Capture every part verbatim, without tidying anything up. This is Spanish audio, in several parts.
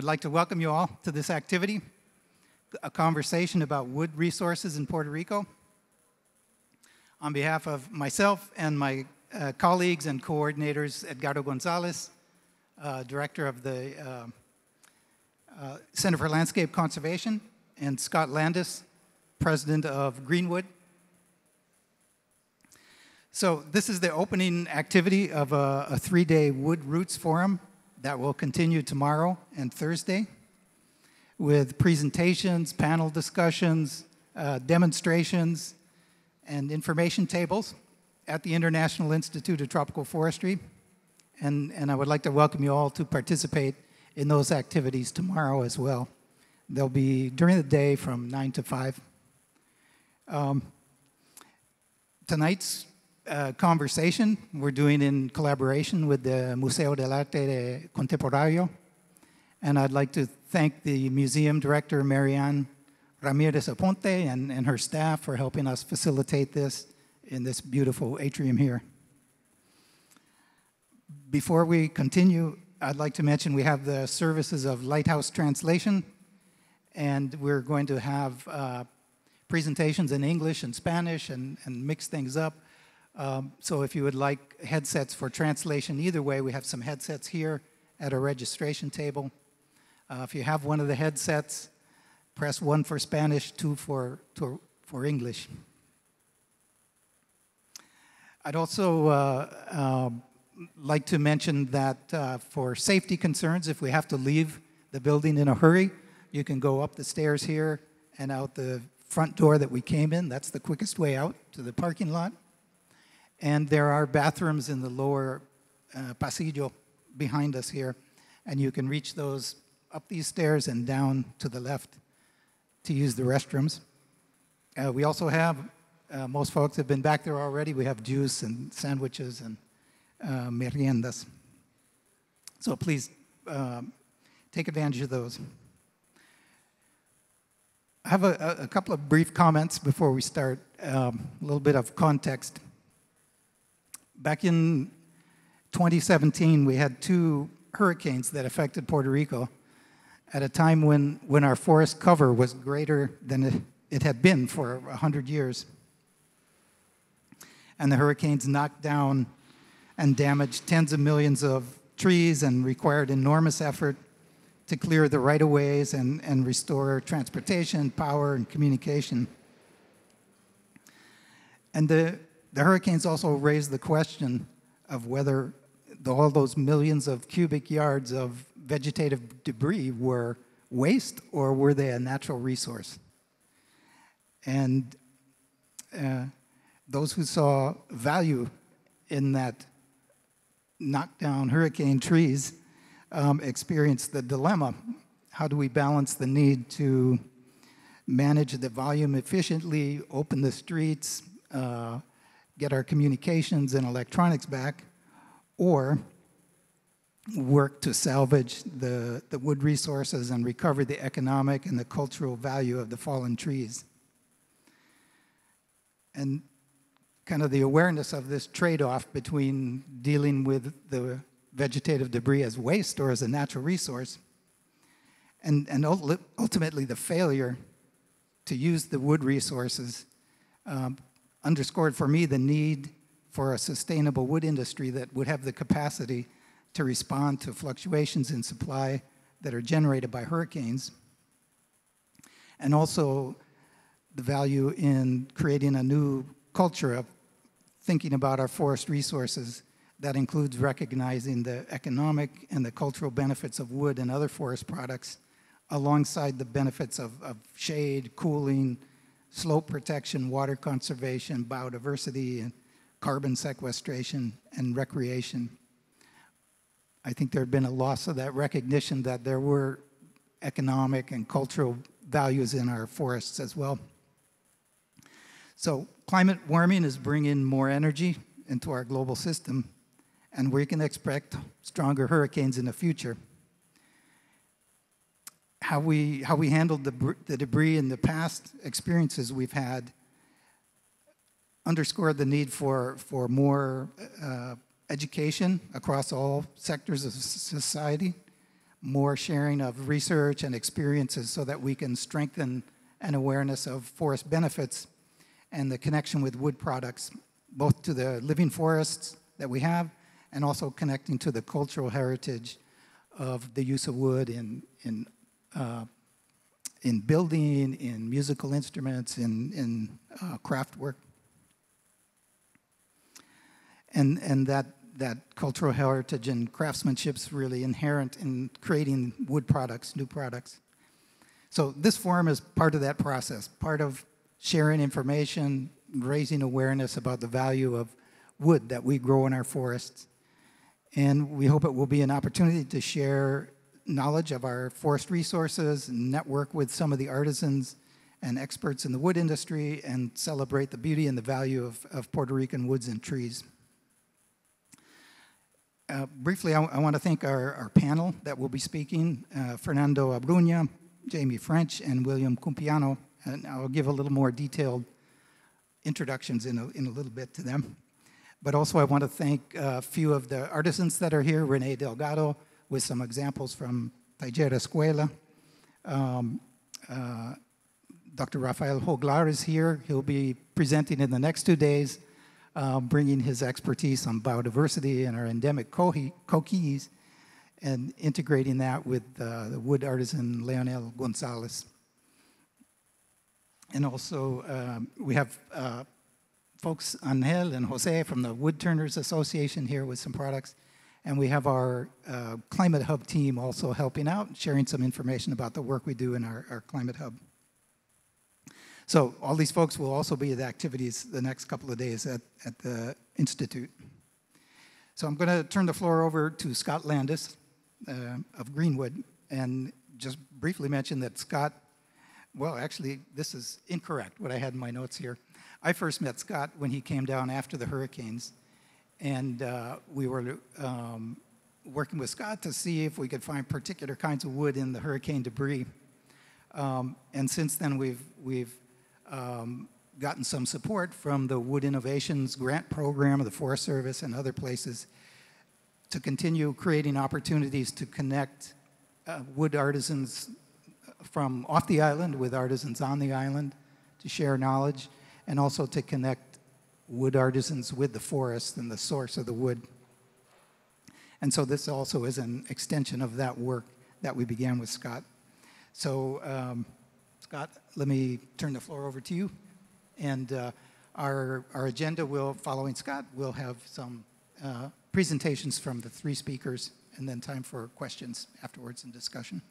like to welcome you all to this activity, a conversation about wood resources in Puerto Rico. On behalf of myself and my uh, colleagues and coordinators, Edgardo Gonzalez, uh, Director of the uh, uh, Center for Landscape Conservation, and Scott Landis, President of Greenwood. So this is the opening activity of a, a three-day Wood Roots Forum that will continue tomorrow and Thursday with presentations, panel discussions, uh, demonstrations, and information tables at the International Institute of Tropical Forestry. And, and I would like to welcome you all to participate in those activities tomorrow as well. They'll be during the day from nine to five. Um, tonight's uh, conversation we're doing in collaboration with the Museo del Arte Contemporáneo. And I'd like to thank the museum director, Marianne Ramirez Aponte, and, and her staff for helping us facilitate this in this beautiful atrium here. Before we continue, I'd like to mention we have the services of Lighthouse Translation, and we're going to have uh, presentations in English and Spanish and, and mix things up. Um, so if you would like headsets for translation, either way, we have some headsets here at our registration table. Uh, if you have one of the headsets, press one for Spanish, two for, two for English. I'd also uh, uh, like to mention that uh, for safety concerns, if we have to leave the building in a hurry, you can go up the stairs here and out the front door that we came in. That's the quickest way out to the parking lot. And there are bathrooms in the lower uh, pasillo behind us here, and you can reach those up these stairs and down to the left to use the restrooms. Uh, we also have, uh, most folks have been back there already, we have juice and sandwiches and uh, meriendas. So please um, take advantage of those. I have a, a couple of brief comments before we start, um, a little bit of context. Back in twenty seventeen, we had two hurricanes that affected Puerto Rico at a time when, when our forest cover was greater than it, it had been for one hundred years. And the hurricanes knocked down and damaged tens of millions of trees and required enormous effort to clear the right-of-ways and, and restore transportation, power, and communication. And the, the hurricanes also raised the question of whether the, all those millions of cubic yards of vegetative debris were waste or were they a natural resource. And uh, those who saw value in that knockdown hurricane trees um, experienced the dilemma. How do we balance the need to manage the volume efficiently, open the streets, uh, get our communications and electronics back, or work to salvage the, the wood resources and recover the economic and the cultural value of the fallen trees. And kind of the awareness of this trade-off between dealing with the vegetative debris as waste or as a natural resource, and, and ultimately the failure to use the wood resources um, underscored for me the need for a sustainable wood industry that would have the capacity to respond to fluctuations in supply that are generated by hurricanes, and also the value in creating a new culture of thinking about our forest resources that includes recognizing the economic and the cultural benefits of wood and other forest products alongside the benefits of, of shade, cooling, slope protection, water conservation, biodiversity, and carbon sequestration, and recreation. I think there had been a loss of that recognition that there were economic and cultural values in our forests as well. So climate warming is bringing more energy into our global system, and we can expect stronger hurricanes in the future. How we, how we handled the, the debris in the past experiences we've had underscored the need for, for more uh, education across all sectors of society, more sharing of research and experiences so that we can strengthen an awareness of forest benefits and the connection with wood products, both to the living forests that we have and also connecting to the cultural heritage of the use of wood in, in, uh, in building, in musical instruments, in, in uh, craft work. And, and that, that cultural heritage and craftsmanship is really inherent in creating wood products, new products. So this forum is part of that process, part of sharing information, raising awareness about the value of wood that we grow in our forests. And we hope it will be an opportunity to share knowledge of our forest resources, network with some of the artisans and experts in the wood industry, and celebrate the beauty and the value of, of Puerto Rican woods and trees. Uh, briefly, I, I want to thank our, our panel that will be speaking, uh, Fernando Abruña, Jamie French, and William Cumpiano, and I'll give a little more detailed introductions in a, in a little bit to them. But also I want to thank a few of the artisans that are here, Rene Delgado, with some examples from Taller Escuela. Um, uh, Doctor Rafael Joglar is here. He'll be presenting in the next two days, uh, bringing his expertise on biodiversity and our endemic coquis, and integrating that with uh, the wood artisan Leonel Gonzalez. And also, um, we have uh, folks, Angel and Jose from the Wood Turners Association here with some products. And we have our uh, Climate Hub team also helping out, sharing some information about the work we do in our, our Climate Hub. So all these folks will also be at the activities the next couple of days at, at the Institute. So I'm going to turn the floor over to Scott Landis uh, of Greenwood, and just briefly mention that Scott, well, actually, this is incorrect, what I had in my notes here. I first met Scott when he came down after the hurricanes, and uh, we were um, working with Scott to see if we could find particular kinds of wood in the hurricane debris. Um, and since then, we've, we've um, gotten some support from the Wood Innovations Grant Program of the Forest Service and other places to continue creating opportunities to connect uh, wood artisans from off the island with artisans on the island to share knowledge, and also to connect wood artisans with the forest and the source of the wood. And so this also is an extension of that work that we began with Scott. So um, Scott, let me turn the floor over to you. And uh, our, our agenda will, following Scott, we'll have some uh, presentations from the three speakers, and then time for questions afterwards and discussion.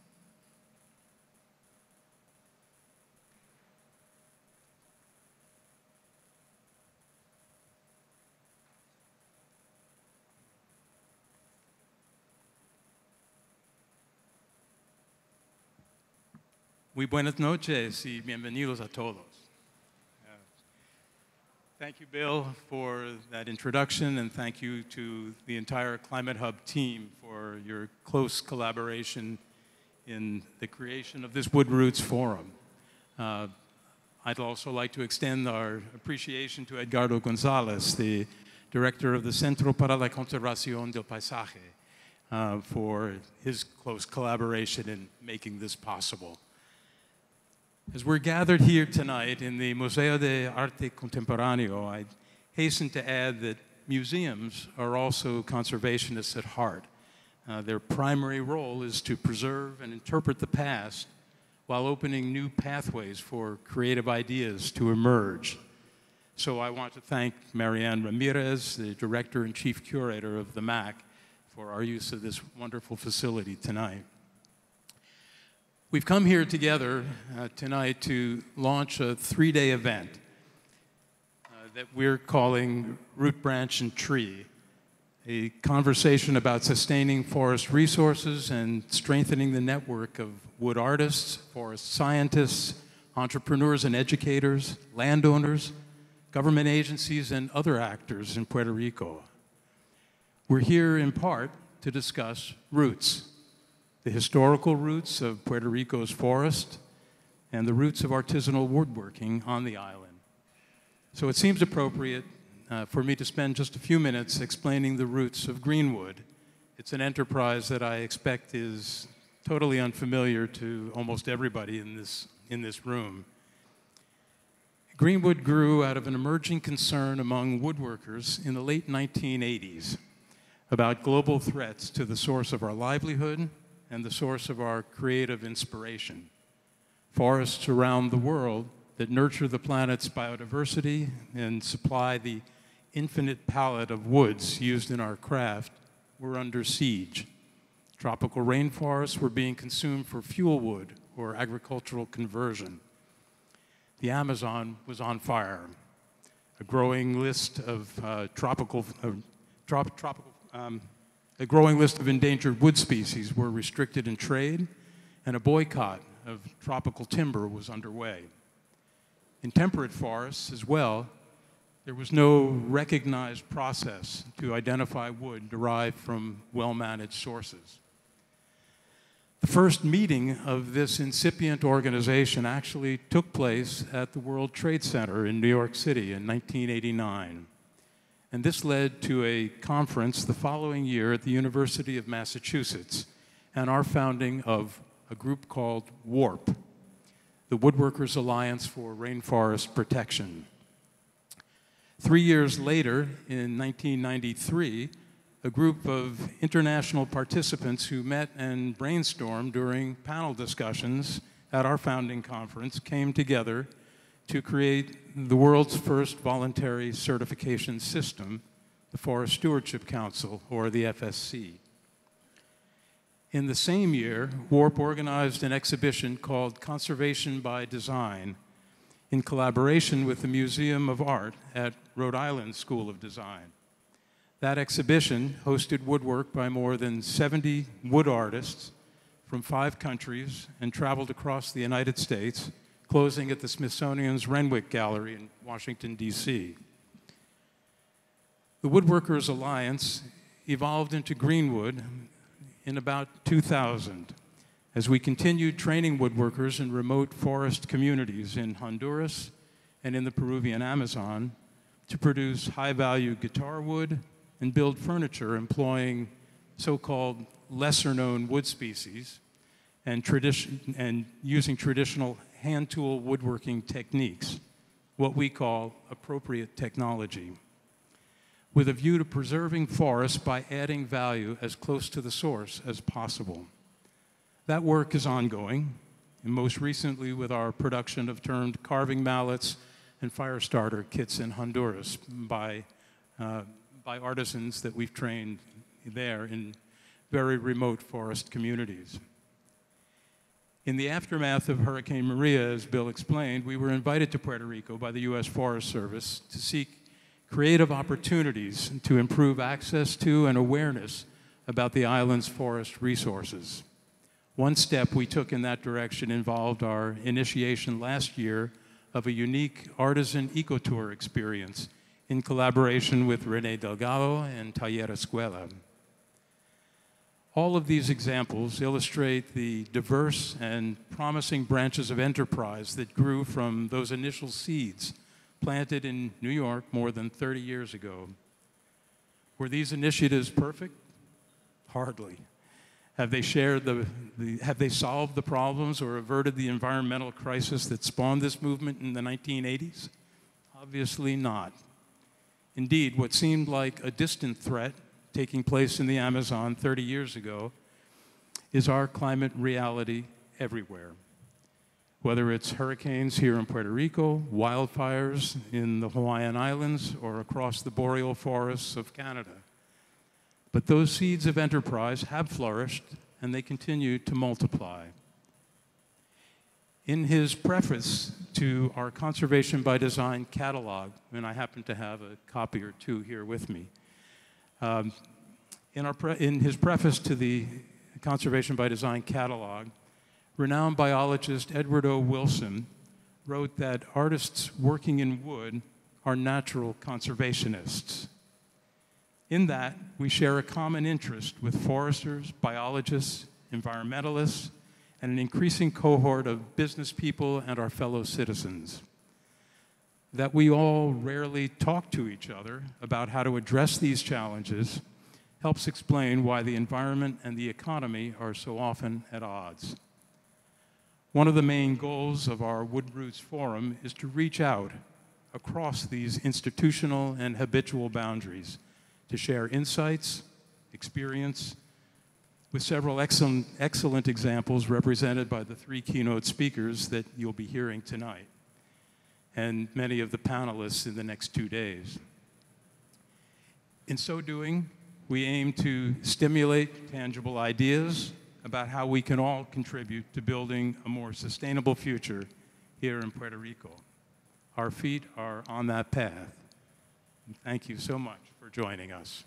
Muy buenas noches y bienvenidos a todos. Uh, thank you, Bill, for that introduction, and thank you to the entire Climate Hub team for your close collaboration in the creation of this Wood Roots Forum. Uh, I'd also like to extend our appreciation to Edgardo Gonzalez, the director of the Centro para la Conservación del Paisaje, uh, for his close collaboration in making this possible. As we're gathered here tonight in the Museo de Arte Contemporáneo, I hasten to add that museums are also conservationists at heart. Uh, their primary role is to preserve and interpret the past while opening new pathways for creative ideas to emerge. So I want to thank Marianne Ramirez, the Director and Chief Curator of the M A C, for our use of this wonderful facility tonight. We've come here together uh, tonight to launch a three-day event uh, that we're calling Root, Branch, and Tree, a conversation about sustaining forest resources and strengthening the network of wood artists, forest scientists, entrepreneurs and educators, landowners, government agencies, and other actors in Puerto Rico. We're here in part to discuss roots. The historical roots of Puerto Rico's forest, and the roots of artisanal woodworking on the island. So it seems appropriate uh, for me to spend just a few minutes explaining the roots of Greenwood. It's an enterprise that I expect is totally unfamiliar to almost everybody in this, in this room. Greenwood grew out of an emerging concern among woodworkers in the late nineteen eighties about global threats to the source of our livelihood and the source of our creative inspiration. Forests around the world that nurture the planet's biodiversity and supply the infinite palette of woods used in our craft were under siege. Tropical rainforests were being consumed for fuel wood or agricultural conversion. The Amazon was on fire. A growing list of uh, tropical, uh, trop tropical um, a growing list of endangered wood species were restricted in trade, and a boycott of tropical timber was underway. In temperate forests as well, there was no recognized process to identify wood derived from well-managed sources. The first meeting of this incipient organization actually took place at the World Trade Center in New York City in nineteen eighty-nine. And this led to a conference the following year at the University of Massachusetts and our founding of a group called WARP, the Woodworkers Alliance for Rainforest Protection. Three years later, in nineteen ninety-three, a group of international participants who met and brainstormed during panel discussions at our founding conference came together to create the world's first voluntary certification system, the Forest Stewardship Council, or the F S C. In the same year, WARP organized an exhibition called Conservation by Design in collaboration with the Museum of Art at Rhode Island School of Design. That exhibition hosted woodwork by more than seventy wood artists from five countries and traveled across the United States, closing at the Smithsonian's Renwick Gallery in Washington, D C. The Woodworkers Alliance evolved into Greenwood in about two thousand as we continued training woodworkers in remote forest communities in Honduras and in the Peruvian Amazon to produce high-value guitar wood and build furniture employing so-called lesser-known wood species and, tradition, and using traditional hand tool woodworking techniques, what we call appropriate technology, with a view to preserving forests by adding value as close to the source as possible. That work is ongoing, and most recently with our production of termed carving mallets and fire starter kits in Honduras by, uh, by artisans that we've trained there in very remote forest communities. In the aftermath of Hurricane Maria, as Bill explained, we were invited to Puerto Rico by the U S Forest Service to seek creative opportunities to improve access to and awareness about the island's forest resources. One step we took in that direction involved our initiation last year of a unique artisan ecotour experience in collaboration with René Delgado and Taller Escuela. All of these examples illustrate the diverse and promising branches of enterprise that grew from those initial seeds planted in New York more than thirty years ago. Were these initiatives perfect? Hardly. Have they shared the, the, have they solved the problems or averted the environmental crisis that spawned this movement in the nineteen eighties? Obviously not. Indeed, what seemed like a distant threat taking place in the Amazon thirty years ago is our climate reality everywhere. Whether it's hurricanes here in Puerto Rico, wildfires in the Hawaiian Islands, or across the boreal forests of Canada. But those seeds of enterprise have flourished, and they continue to multiply. In his preface to our Conservation by Design catalog, and I happen to have a copy or two here with me, um, in, our pre in his preface to the Conservation by Design catalog, renowned biologist Edward O. Wilson wrote that artists working in wood are natural conservationists. In that, we share a common interest with foresters, biologists, environmentalists, and an increasing cohort of business people and our fellow citizens. That we all rarely talk to each other about how to address these challenges, helps explain why the environment and the economy are so often at odds. One of the main goals of our Wood Roots Forum is to reach out across these institutional and habitual boundaries to share insights, experience, with several excellent, excellent examples represented by the three keynote speakers that you'll be hearing tonight, and many of the panelists in the next two days. In so doing, we aim to stimulate tangible ideas about how we can all contribute to building a more sustainable future here in Puerto Rico. Our feet are on that path. And thank you so much for joining us.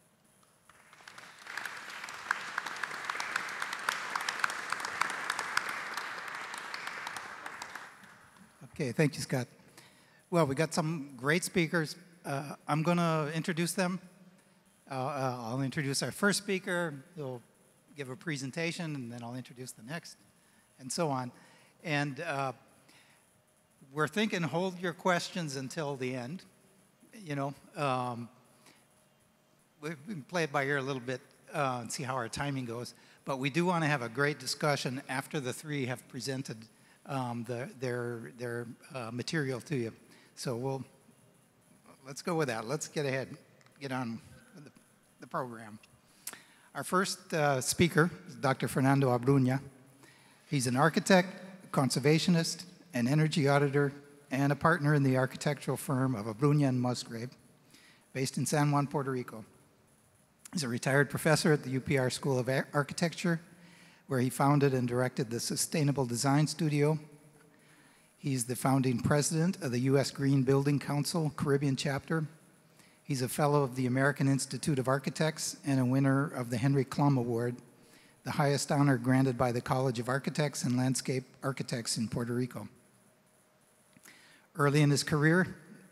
Okay, thank you, Scott. Well, we got some great speakers. Uh, I'm going to introduce them. Uh, uh, I'll introduce our first speaker. He'll give a presentation, and then I'll introduce the next, and so on. And uh, we're thinking hold your questions until the end. You know, um, we can play it by ear a little bit uh, and see how our timing goes. But we do want to have a great discussion after the three have presented um, the, their, their uh, material to you. So we'll, let's go with that. Let's get ahead, get on with the, the program. Our first uh, speaker is Doctor Fernando Abruña. He's an architect, conservationist, an energy auditor, and a partner in the architectural firm of Abruña and Musgrave, based in San Juan, Puerto Rico. He's a retired professor at the U P R School of Architecture, where he founded and directed the Sustainable Design Studio. He's the founding president of the U S Green Building Council Caribbean chapter. He's a fellow of the American Institute of Architects and a winner of the Henry Klum Award, the highest honor granted by the College of Architects and Landscape Architects in Puerto Rico. Early in his career,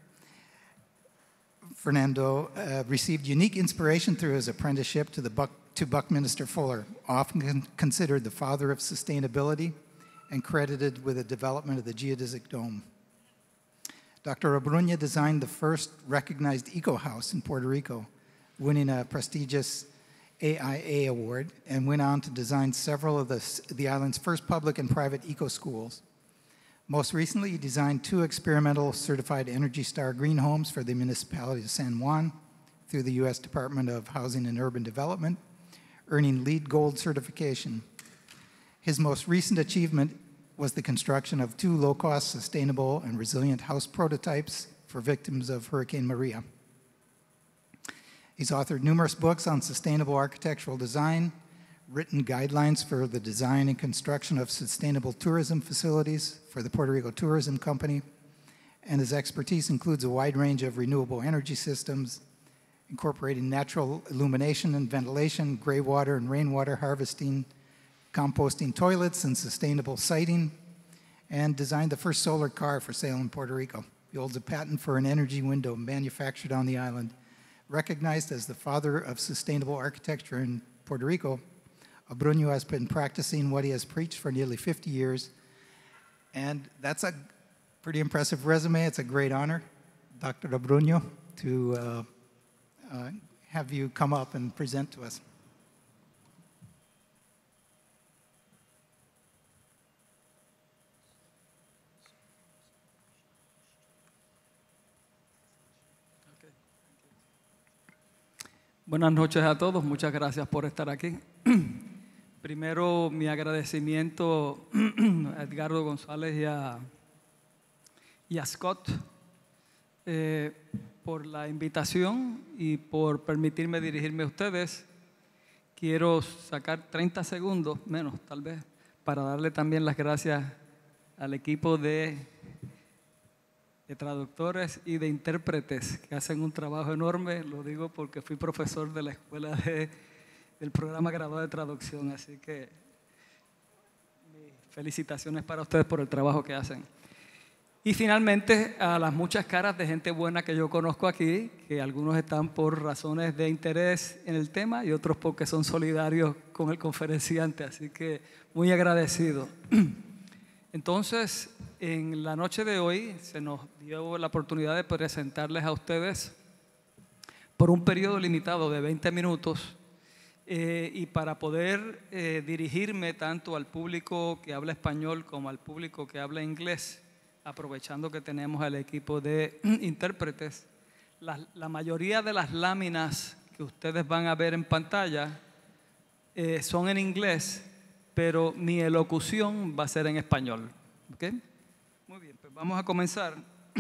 Fernando uh, received unique inspiration through his apprenticeship to, the Buck, to Buckminster Fuller, often con considered the father of sustainability and credited with the development of the geodesic dome. Doctor Abruña designed the first recognized eco-house in Puerto Rico, winning a prestigious A I A award, and went on to design several of the, the island's first public and private eco-schools. Most recently, he designed two experimental certified Energy Star green homes for the municipality of San Juan through the U S Department of Housing and Urban Development, earning LEED Gold certification. His most recent achievement was the construction of two low-cost, sustainable, and resilient house prototypes for victims of Hurricane Maria. He's authored numerous books on sustainable architectural design, written guidelines for the design and construction of sustainable tourism facilities for the Puerto Rico Tourism Company, and his expertise includes a wide range of renewable energy systems, incorporating natural illumination and ventilation, gray water and rainwater harvesting, composting toilets and sustainable siting, and designed the first solar car for sale in Puerto Rico. He holds a patent for an energy window manufactured on the island. Recognized as the father of sustainable architecture in Puerto Rico, Abruña has been practicing what he has preached for nearly fifty years, and that's a pretty impressive resume. It's a great honor, Doctor Abruña, to uh, uh, have you come up and present to us. Buenas noches a todos, muchas gracias por estar aquí. Primero, mi agradecimiento a Edgardo González y a, y a Scott eh, por la invitación y por permitirme dirigirme a ustedes. Quiero sacar treinta segundos, menos tal vez, para darle también las gracias al equipo de de traductores y de intérpretes que hacen un trabajo enorme. Lo digo porque fui profesor de la escuela de, del programa graduado de traducción, así que mis felicitaciones para ustedes por el trabajo que hacen. Y finalmente a las muchas caras de gente buena que yo conozco aquí, que algunos están por razones de interés en el tema y otros porque son solidarios con el conferenciante, así que muy agradecido. Entonces, en la noche de hoy se nos dio la oportunidad de presentarles a ustedes por un periodo limitado de veinte minutos eh, y para poder eh, dirigirme tanto al público que habla español como al público que habla inglés, aprovechando que tenemos al equipo de intérpretes, la, la mayoría de las láminas que ustedes van a ver en pantalla eh, son en inglés, pero mi elocución va a ser en español. ¿Okay? Muy bien, pues vamos a comenzar.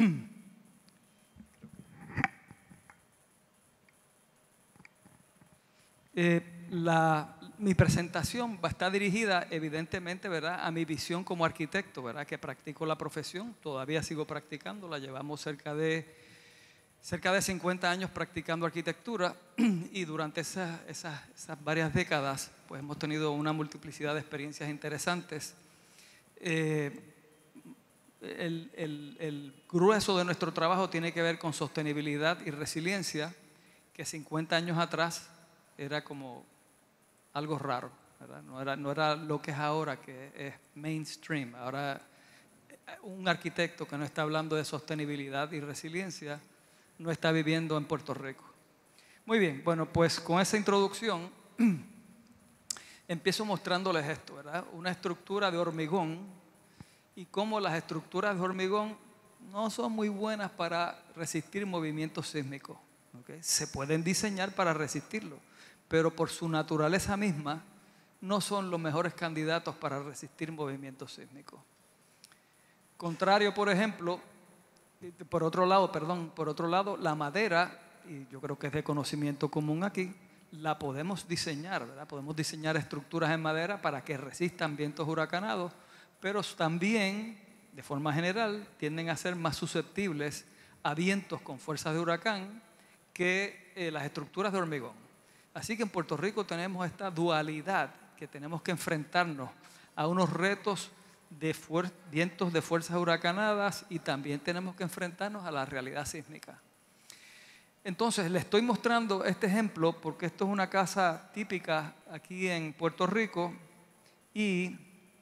Eh, la, mi presentación va a estar dirigida evidentemente, ¿verdad?, a mi visión como arquitecto, ¿verdad?, que practico la profesión, todavía sigo practicando, la llevamos cerca de, cerca de cincuenta años practicando arquitectura y durante esas, esas, esas varias décadas pues hemos tenido una multiplicidad de experiencias interesantes. Eh, el, el, el grueso de nuestro trabajo tiene que ver con sostenibilidad y resiliencia, que cincuenta años atrás era como algo raro, ¿verdad? No era, no era lo que es ahora, que es mainstream. Ahora un arquitecto que no está hablando de sostenibilidad y resiliencia no está viviendo en Puerto Rico. Muy bien, bueno, pues con esa introducción empiezo mostrándoles esto, ¿verdad? Una estructura de hormigón y cómo las estructuras de hormigón no son muy buenas para resistir movimientos sísmicos, ¿okay? Se pueden diseñar para resistirlo, pero por su naturaleza misma no son los mejores candidatos para resistir movimientos sísmicos. Contrario, por ejemplo, por otro lado, perdón, por otro lado, la madera, y yo creo que es de conocimiento común aquí, la podemos diseñar, ¿verdad? Podemos diseñar estructuras en madera para que resistan vientos huracanados, pero también, de forma general, tienden a ser más susceptibles a vientos con fuerzas de huracán que eh, las estructuras de hormigón. Así que en Puerto Rico tenemos esta dualidad que tenemos que enfrentarnos a unos retos de vientos de fuerzas huracanadas y también tenemos que enfrentarnos a la realidad sísmica. Entonces, les estoy mostrando este ejemplo porque esto es una casa típica aquí en Puerto Rico y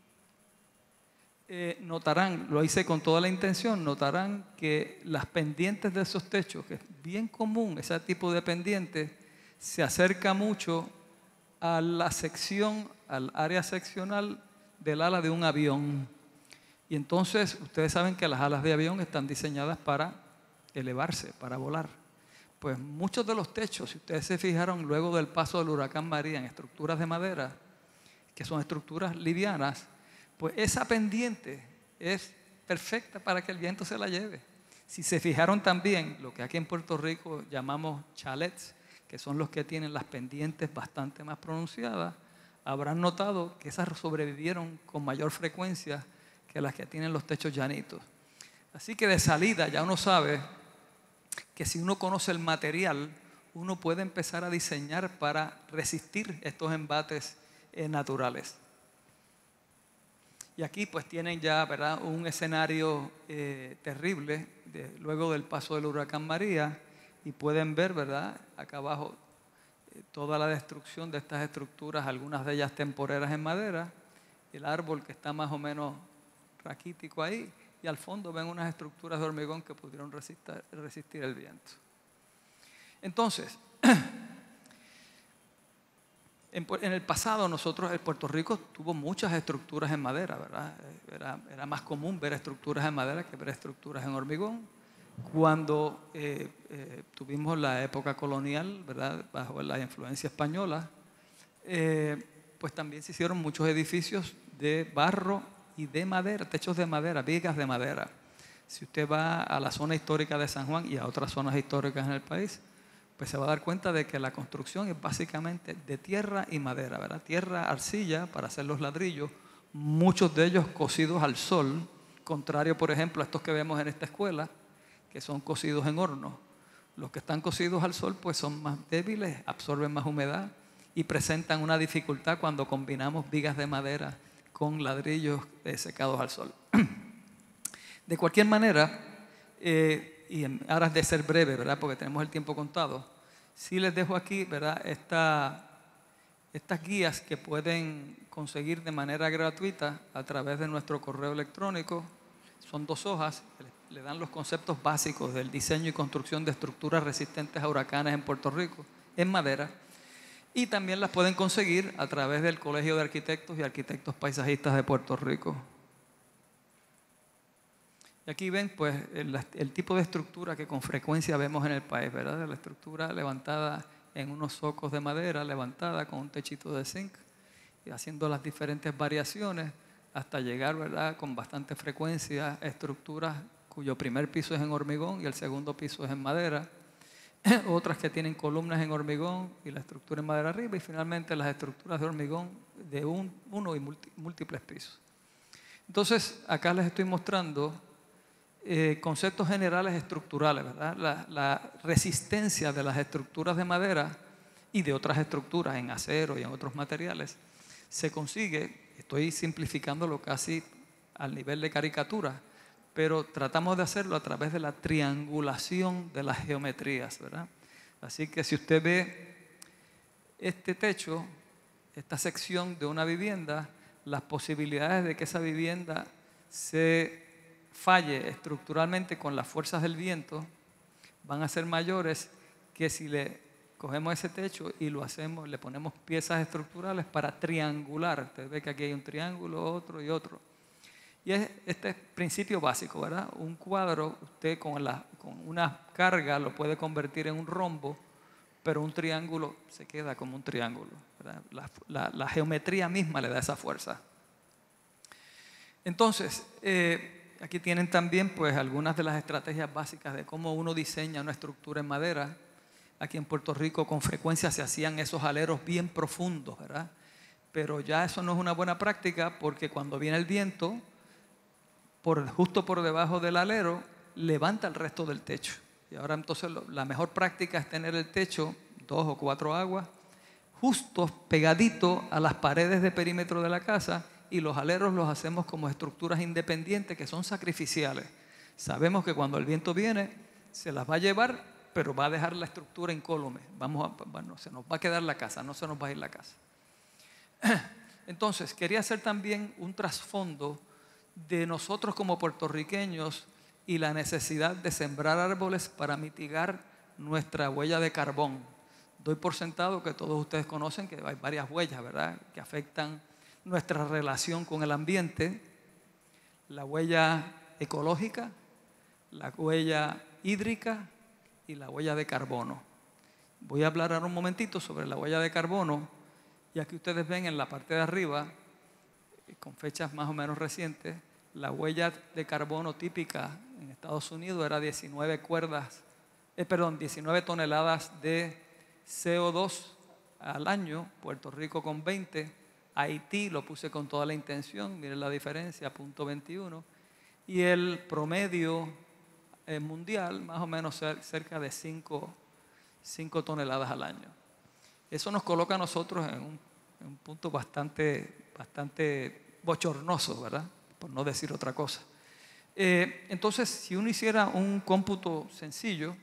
eh, notarán, lo hice con toda la intención, notarán que las pendientes de esos techos, que es bien común ese tipo de pendientes, se acerca mucho a la sección, al área seccional del ala de un avión. Y entonces, ustedes saben que las alas de avión están diseñadas para elevarse, para volar. Pues muchos de los techos, si ustedes se fijaron luego del paso del huracán María en estructuras de madera, que son estructuras livianas, pues esa pendiente es perfecta para que el viento se la lleve. Si se fijaron también, lo que aquí en Puerto Rico llamamos chalets, que son los que tienen las pendientes bastante más pronunciadas, habrán notado que esas sobrevivieron con mayor frecuencia que las que tienen los techos llanitos. Así que de salida ya uno sabe que si uno conoce el material, uno puede empezar a diseñar para resistir estos embates eh, naturales. Y aquí pues tienen ya, ¿verdad?, un escenario eh, terrible de, luego del paso del huracán María. Y pueden ver, ¿verdad?, acá abajo eh, toda la destrucción de estas estructuras, algunas de ellas temporeras en madera, el árbol que está más o menos raquítico ahí, y al fondo ven unas estructuras de hormigón que pudieron resistir, resistir el viento. Entonces, en, en el pasado nosotros, en Puerto Rico tuvo muchas estructuras en madera, ¿verdad? Era, era más común ver estructuras en madera que ver estructuras en hormigón. Cuando eh, eh, tuvimos la época colonial, ¿verdad?, bajo la influencia española, eh, pues también se hicieron muchos edificios de barro y de madera, techos de madera, vigas de madera. Si usted va a la zona histórica de San Juan y a otras zonas históricas en el país, pues se va a dar cuenta de que la construcción es básicamente de tierra y madera, ¿verdad? Tierra, arcilla para hacer los ladrillos, muchos de ellos cocidos al sol, contrario, por ejemplo, a estos que vemos en esta escuela, que son cocidos en horno. Los que están cocidos al sol pues son más débiles, absorben más humedad y presentan una dificultad cuando combinamos vigas de madera con ladrillos eh, secados al sol. De cualquier manera, eh, y en aras de ser breve, ¿verdad?, porque tenemos el tiempo contado, sí les dejo aquí, ¿verdad?, esta, estas guías que pueden conseguir de manera gratuita a través de nuestro correo electrónico. Son dos hojas. le dan los conceptos básicos del diseño y construcción de estructuras resistentes a huracanes en Puerto Rico, en madera. Y también las pueden conseguir a través del Colegio de Arquitectos y Arquitectos Paisajistas de Puerto Rico. Y aquí ven pues el, el tipo de estructura que con frecuencia vemos en el país, ¿verdad? La estructura levantada en unos zocos de madera, levantada con un techito de zinc, y haciendo las diferentes variaciones hasta llegar, ¿verdad?, con bastante frecuencia a estructuras cuyo primer piso es en hormigón y el segundo piso es en madera, otras que tienen columnas en hormigón y la estructura en madera arriba, y finalmente las estructuras de hormigón de un, uno y multi, múltiples pisos. Entonces, acá les estoy mostrando eh, conceptos generales estructurales, ¿verdad? La, la resistencia de las estructuras de madera y de otras estructuras en acero y en otros materiales se consigue, estoy simplificándolo casi al nivel de caricatura, pero tratamos de hacerlo a través de la triangulación de las geometrías, ¿verdad? Así que si usted ve este techo, esta sección de una vivienda, las posibilidades de que esa vivienda se falle estructuralmente con las fuerzas del viento van a ser mayores que si le cogemos ese techo y lo hacemos, le ponemos piezas estructurales para triangular. Usted ve que aquí hay un triángulo, otro y otro. Y es este principio básico, ¿verdad? Un cuadro, usted con, la, con una carga lo puede convertir en un rombo, pero un triángulo se queda como un triángulo, ¿verdad? La, la, la geometría misma le da esa fuerza. Entonces, eh, aquí tienen también pues, algunas de las estrategias básicas de cómo uno diseña una estructura en madera. Aquí en Puerto Rico con frecuencia se hacían esos aleros bien profundos, ¿verdad? Pero ya eso no es una buena práctica porque cuando viene el viento, por, justo por debajo del alero, levanta el resto del techo. Y ahora entonces lo, la mejor práctica es tener el techo, dos o cuatro aguas, justo pegadito a las paredes de perímetro de la casa, y los aleros los hacemos como estructuras independientes que son sacrificiales. Sabemos que cuando el viento viene, se las va a llevar, pero va a dejar la estructura incólume. Vamos a, bueno, se nos va a quedar la casa, no se nos va a ir la casa. Entonces, quería hacer también un trasfondo de nosotros como puertorriqueños y la necesidad de sembrar árboles para mitigar nuestra huella de carbón. Doy por sentado que todos ustedes conocen que hay varias huellas, ¿verdad?, que afectan nuestra relación con el ambiente: la huella ecológica, la huella hídrica y la huella de carbono. Voy a hablar ahora un momentito sobre la huella de carbono, y aquí ustedes ven en la parte de arriba, con fechas más o menos recientes, la huella de carbono típica en Estados Unidos era diecinueve cuerdas, eh, perdón, diecinueve toneladas de C O dos al año, Puerto Rico con veinte, Haití lo puse con toda la intención, miren la diferencia, punto veintiuno, y el promedio eh, mundial más o menos cerca de cinco toneladas al año. Eso nos coloca a nosotros en un, en un punto bastante, bastante bochornoso, ¿verdad?, por no decir otra cosa. Eh, entonces, si uno hiciera un cómputo sencillo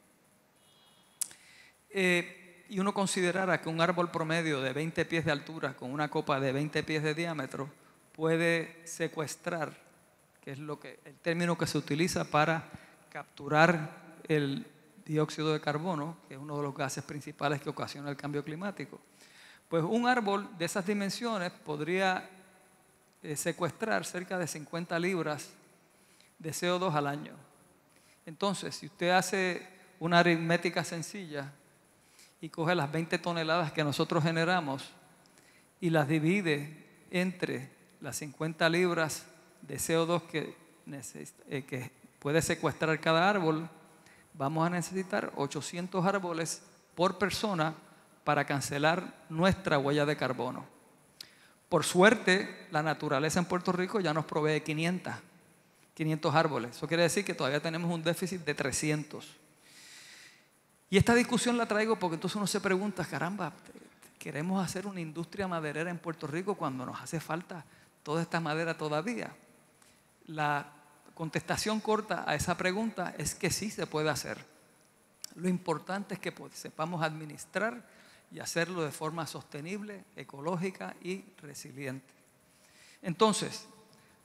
eh, y uno considerara que un árbol promedio de veinte pies de altura con una copa de veinte pies de diámetro puede secuestrar, que es lo que, el término que se utiliza para capturar el dióxido de carbono, que es uno de los gases principales que ocasiona el cambio climático, pues un árbol de esas dimensiones podría eh, secuestrar cerca de cincuenta libras de C O dos al año. Entonces, si usted hace una aritmética sencilla y coge las veinte toneladas que nosotros generamos y las divide entre las cincuenta libras de C O dos que, eh, que puede secuestrar cada árbol, vamos a necesitar ochocientos árboles por persona para cancelar nuestra huella de carbono. Por suerte, la naturaleza en Puerto Rico ya nos provee quinientos árboles. Eso quiere decir que todavía tenemos un déficit de trescientos. Y esta discusión la traigo porque entonces uno se pregunta, caramba, ¿queremos hacer una industria maderera en Puerto Rico cuando nos hace falta toda esta madera todavía? La contestación corta a esa pregunta es que sí se puede hacer. Lo importante es que sepamos administrar y hacerlo de forma sostenible, ecológica y resiliente. Entonces,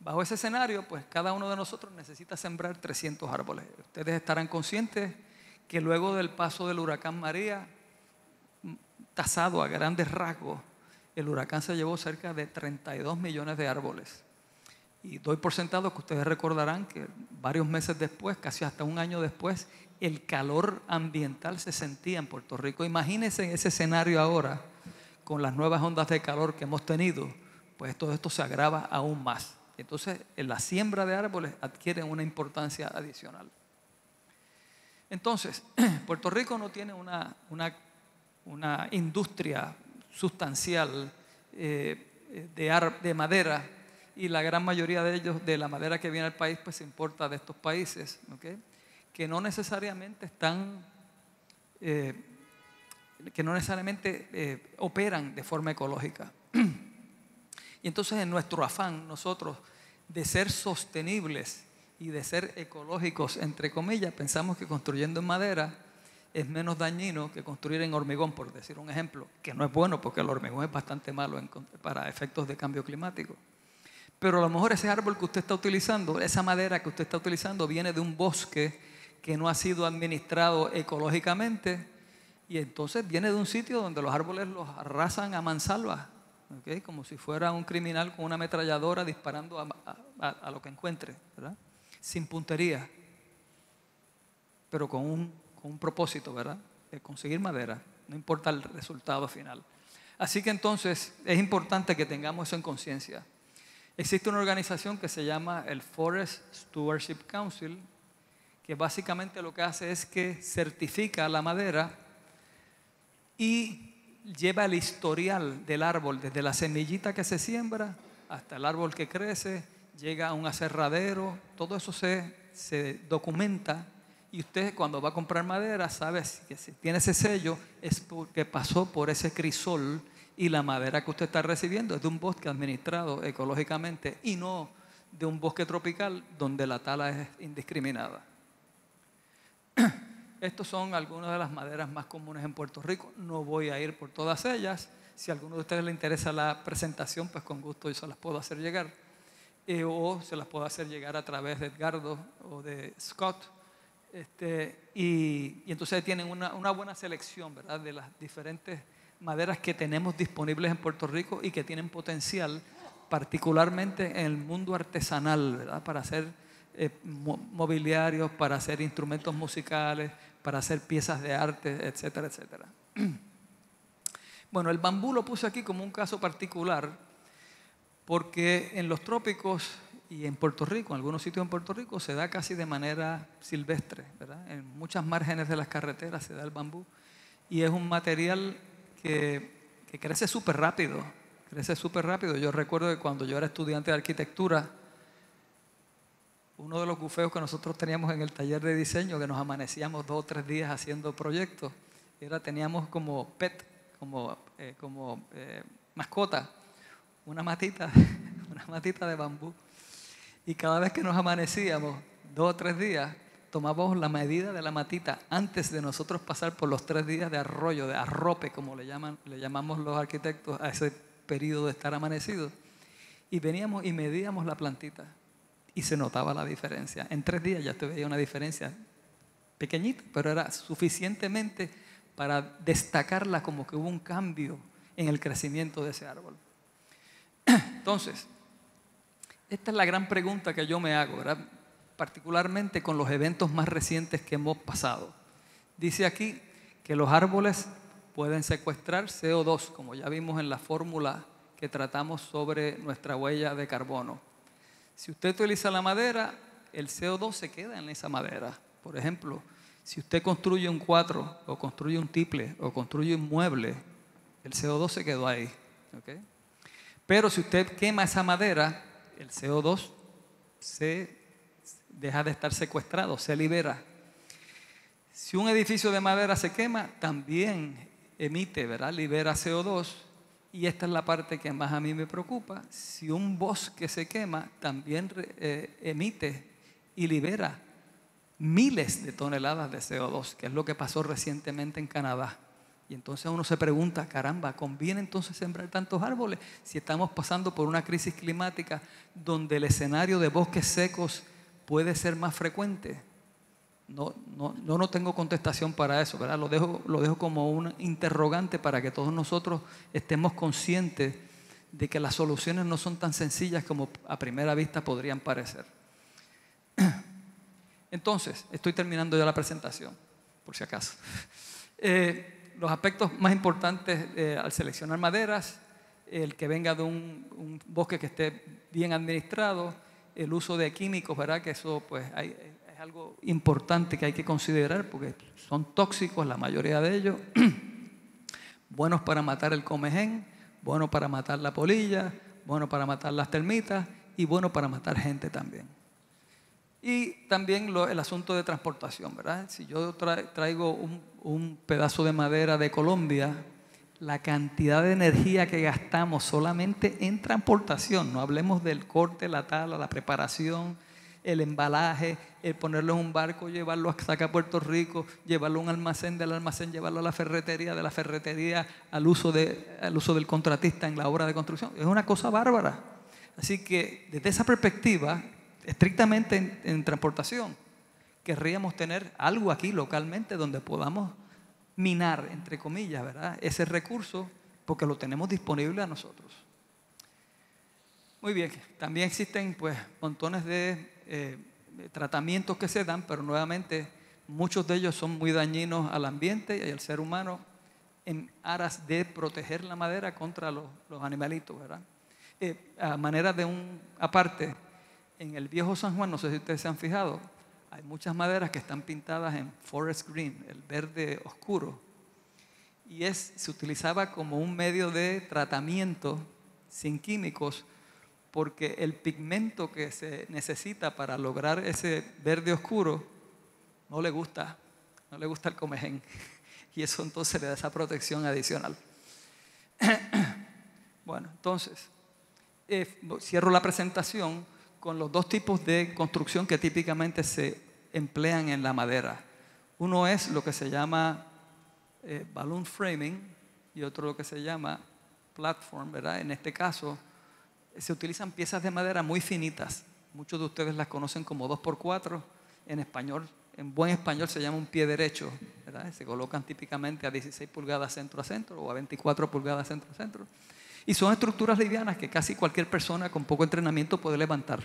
bajo ese escenario, pues cada uno de nosotros necesita sembrar trescientos árboles. Ustedes estarán conscientes que luego del paso del huracán María, tasado a grandes rasgos, el huracán se llevó cerca de treinta y dos millones de árboles. Y doy por sentado que ustedes recordarán que varios meses después, casi hasta un año después, el calor ambiental se sentía en Puerto Rico. Imagínense en ese escenario ahora, con las nuevas ondas de calor que hemos tenido, pues todo esto se agrava aún más. Entonces, la siembra de árboles adquiere una importancia adicional. Entonces, Puerto Rico no tiene una, una, una industria sustancial eh, de, ar, de madera, y la gran mayoría de ellos, de la madera que viene al país, pues se importa de estos países, ¿okay? Que no necesariamente están, eh, que no necesariamente eh, operan de forma ecológica. Y entonces en nuestro afán nosotros de ser sostenibles y de ser ecológicos, entre comillas, pensamos que construyendo en madera es menos dañino que construir en hormigón, por decir un ejemplo, que no es bueno porque el hormigón es bastante malo en, para efectos de cambio climático. Pero a lo mejor ese árbol que usted está utilizando, esa madera que usted está utilizando viene de un bosque que no ha sido administrado ecológicamente, y entonces viene de un sitio donde los árboles los arrasan a mansalva, ¿okay? Como si fuera un criminal con una ametralladora disparando a, a, a lo que encuentre, ¿verdad? Sin puntería, pero con un, con un propósito, ¿verdad? De conseguir madera, no importa el resultado final. Así que entonces es importante que tengamos eso en conciencia. Existe una organización que se llama el Forest Stewardship Council, que básicamente lo que hace es que certifica la madera y lleva el historial del árbol, desde la semillita que se siembra hasta el árbol que crece, llega a un aserradero, todo eso se, se documenta, y usted cuando va a comprar madera sabe que si tiene ese sello es porque pasó por ese crisol, y la madera que usted está recibiendo es de un bosque administrado ecológicamente y no de un bosque tropical donde la tala es indiscriminada. Estas son algunas de las maderas más comunes en Puerto Rico. No voy a ir por todas ellas. Si a alguno de ustedes le interesa la presentación, pues con gusto yo se las puedo hacer llegar. Eh, o se las puedo hacer llegar a través de Edgardo o de Scott. Este, y, y entonces tienen una, una buena selección, ¿verdad?, de las diferentes maderas que tenemos disponibles en Puerto Rico y que tienen potencial, particularmente en el mundo artesanal, ¿verdad?, para hacer eh, mo mobiliarios, para hacer instrumentos musicales, para hacer piezas de arte, etcétera, etcétera. Bueno, el bambú lo puse aquí como un caso particular porque en los trópicos y en Puerto Rico, en algunos sitios en Puerto Rico, se da casi de manera silvestre, ¿verdad? En muchas márgenes de las carreteras se da el bambú, y es un material que, que crece súper rápido, crece súper rápido. Yo recuerdo que cuando yo era estudiante de arquitectura, uno de los bufeos que nosotros teníamos en el taller de diseño, que nos amanecíamos dos o tres días haciendo proyectos, era, teníamos como pet, como, eh, como eh, mascota, una matita, una matita de bambú. Y cada vez que nos amanecíamos, dos o tres días, tomábamos la medida de la matita antes de nosotros pasar por los tres días de arroyo, de arrope, como le, llaman, le llamamos los arquitectos a ese periodo de estar amanecido. Y veníamos y medíamos la plantita y se notaba la diferencia. En tres días ya te veía una diferencia pequeñita, pero era suficientemente para destacarla como que hubo un cambio en el crecimiento de ese árbol. Entonces, esta es la gran pregunta que yo me hago, ¿verdad?, particularmente con los eventos más recientes que hemos pasado. Dice aquí que los árboles pueden secuestrar C O dos, como ya vimos en la fórmula que tratamos sobre nuestra huella de carbono. Si usted utiliza la madera, el C O dos se queda en esa madera. Por ejemplo, si usted construye un cuatro, o construye un tiple, o construye un mueble, el C O dos se quedó ahí, ¿okay? Pero si usted quema esa madera, el C O dos se deja de estar secuestrado, se libera. Si un edificio de madera se quema, también emite, ¿verdad?, libera C O dos. Y esta es la parte que más a mí me preocupa. Si un bosque se quema, también eh, emite y libera miles de toneladas de C O dos, que es lo que pasó recientemente en Canadá. Y entonces uno se pregunta, caramba, ¿conviene entonces sembrar tantos árboles si estamos pasando por una crisis climática donde el escenario de bosques secos puede ser más frecuente? No, no, yo no tengo contestación para eso, ¿verdad? Lo dejo, lo dejo como un interrogante para que todos nosotros estemos conscientes de que las soluciones no son tan sencillas como a primera vista podrían parecer. Entonces, estoy terminando ya la presentación, por si acaso. Eh, los aspectos más importantes eh, al seleccionar maderas, el que venga de un, un bosque que esté bien administrado, el uso de químicos, ¿verdad? Que eso pues hay, es algo importante que hay que considerar porque son tóxicos la mayoría de ellos, buenos para matar el comején, buenos para matar la polilla, buenos para matar las termitas y buenos para matar gente también. Y también lo, el asunto de transportación, ¿verdad? Si yo tra, traigo un, un pedazo de madera de Colombia, la cantidad de energía que gastamos solamente en transportación, no hablemos del corte, la tala, la preparación, el embalaje, el ponerlo en un barco, llevarlo hasta acá a Puerto Rico, llevarlo a un almacén, del almacén llevarlo a la ferretería, de la ferretería al uso, de, al uso del contratista en la obra de construcción. Es una cosa bárbara. Así que desde esa perspectiva, estrictamente en, en transportación, querríamos tener algo aquí localmente donde podamos minar, entre comillas, ¿verdad? Ese recurso, porque lo tenemos disponible a nosotros. Muy bien, también existen pues montones de eh, tratamientos que se dan, pero nuevamente muchos de ellos son muy dañinos al ambiente y al ser humano en aras de proteger la madera contra los, los animalitos, ¿verdad? Eh, a manera de un aparte, en el viejo San Juan, no sé si ustedes se han fijado, hay muchas maderas que están pintadas en forest green, el verde oscuro. Y es, se utilizaba como un medio de tratamiento sin químicos porque el pigmento que se necesita para lograr ese verde oscuro no le gusta, no le gusta el comején. Y eso entonces le da esa protección adicional. Bueno, entonces, eh, cierro la presentación con los dos tipos de construcción que típicamente se emplean en la madera. Uno es lo que se llama eh, balloon framing y otro lo que se llama platform, ¿verdad? En este caso se utilizan piezas de madera muy finitas. Muchos de ustedes las conocen como dos por cuatro. En español, en buen español se llama un pie derecho, ¿verdad? Se colocan típicamente a dieciséis pulgadas centro a centro o a veinticuatro pulgadas centro a centro. Y son estructuras livianas que casi cualquier persona con poco entrenamiento puede levantar.